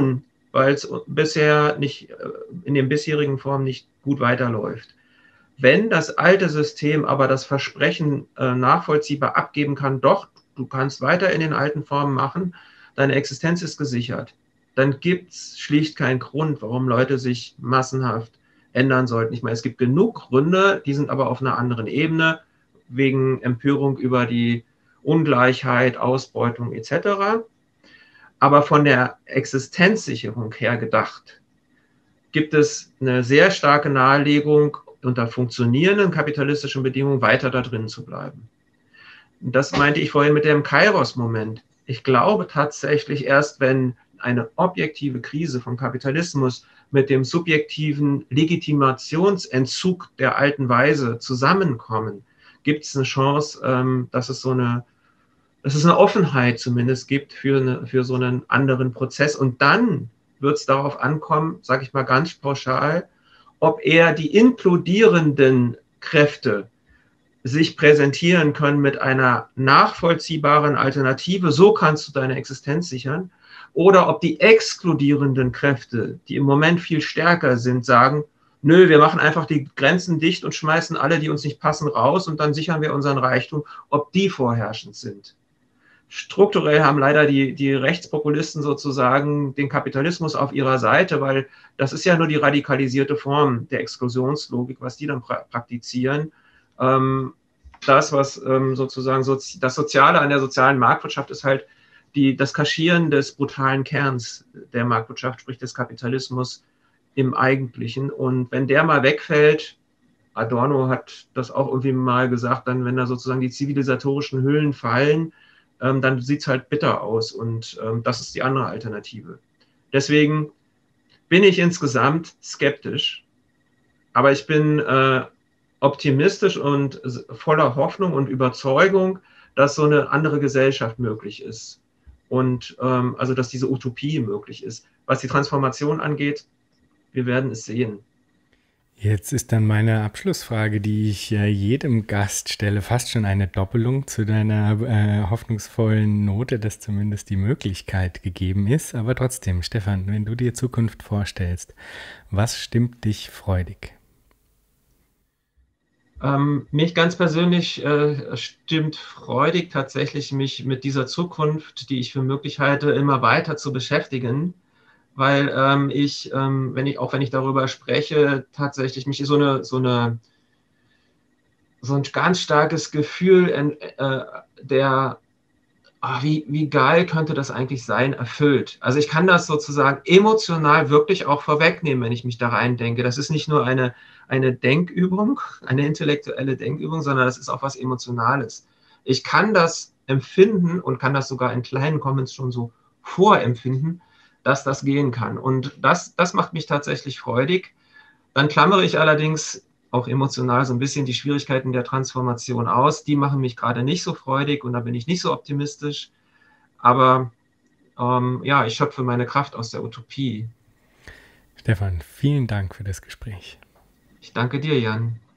weil es bisher nicht in den bisherigen Formen nicht gut weiterläuft. Wenn das alte System aber das Versprechen nachvollziehbar abgeben kann, doch, du kannst weiter in den alten Formen machen, deine Existenz ist gesichert, dann gibt es schlicht keinen Grund, warum Leute sich massenhaft ändern sollten. Ich meine, es gibt genug Gründe, die sind aber auf einer anderen Ebene, wegen Empörung über die Ungleichheit, Ausbeutung etc. Aber von der Existenzsicherung her gedacht, gibt es eine sehr starke Nahelegung, unter funktionierenden kapitalistischen Bedingungen weiter da drin zu bleiben. Und das meinte ich vorhin mit dem Kairos-Moment. Ich glaube tatsächlich, erst wenn eine objektive Krise vom Kapitalismus mit dem subjektiven Legitimationsentzug der alten Weise zusammenkommen, gibt es eine Chance, dass es eine Offenheit zumindest gibt für so einen anderen Prozess. Und dann wird es darauf ankommen, sage ich mal ganz pauschal, ob eher die inkludierenden Kräfte sich präsentieren können mit einer nachvollziehbaren Alternative, so kannst du deine Existenz sichern, oder ob die exkludierenden Kräfte, die im Moment viel stärker sind, sagen, nö, wir machen einfach die Grenzen dicht und schmeißen alle, die uns nicht passen, raus und dann sichern wir unseren Reichtum, ob die vorherrschend sind. Strukturell haben leider die Rechtspopulisten sozusagen den Kapitalismus auf ihrer Seite, weil das ist ja nur die radikalisierte Form der Exklusionslogik, was die dann praktizieren. Das, was sozusagen das Soziale an der sozialen Marktwirtschaft ist halt das Kaschieren des brutalen Kerns der Marktwirtschaft, sprich des Kapitalismus im Eigentlichen. Und wenn der mal wegfällt, Adorno hat das auch irgendwie mal gesagt, dann wenn da sozusagen die zivilisatorischen Hüllen fallen, dann sieht es halt bitter aus und das ist die andere Alternative. Deswegen bin ich insgesamt skeptisch, aber ich bin optimistisch und voller Hoffnung und Überzeugung, dass so eine andere Gesellschaft möglich ist und also dass diese Utopie möglich ist. Was die Transformation angeht, wir werden es sehen. Jetzt ist dann meine Abschlussfrage, die ich jedem Gast stelle, fast schon eine Doppelung zu deiner hoffnungsvollen Note, dass zumindest die Möglichkeit gegeben ist. Aber trotzdem, Stefan, wenn du dir Zukunft vorstellst, was stimmt dich freudig? Mich ganz persönlich stimmt freudig tatsächlich, mich mit dieser Zukunft, die ich für möglich halte, immer weiter zu beschäftigen. Weil wenn ich darüber spreche, tatsächlich mich so ein ganz starkes Gefühl wie geil könnte das eigentlich sein, erfüllt. Also ich kann das sozusagen emotional wirklich auch vorwegnehmen, wenn ich mich da rein denke. Das ist nicht nur eine Denkübung, eine intellektuelle Denkübung, sondern das ist auch was Emotionales. Ich kann das empfinden und kann das sogar in kleinen Comments schon so vorempfinden, dass das gehen kann. Und das macht mich tatsächlich freudig. Dann klammere ich allerdings auch emotional so ein bisschen die Schwierigkeiten der Transformation aus. Die machen mich gerade nicht so freudig und da bin ich nicht so optimistisch. Aber ich schöpfe meine Kraft aus der Utopie. Stefan, vielen Dank für das Gespräch. Ich danke dir, Jan.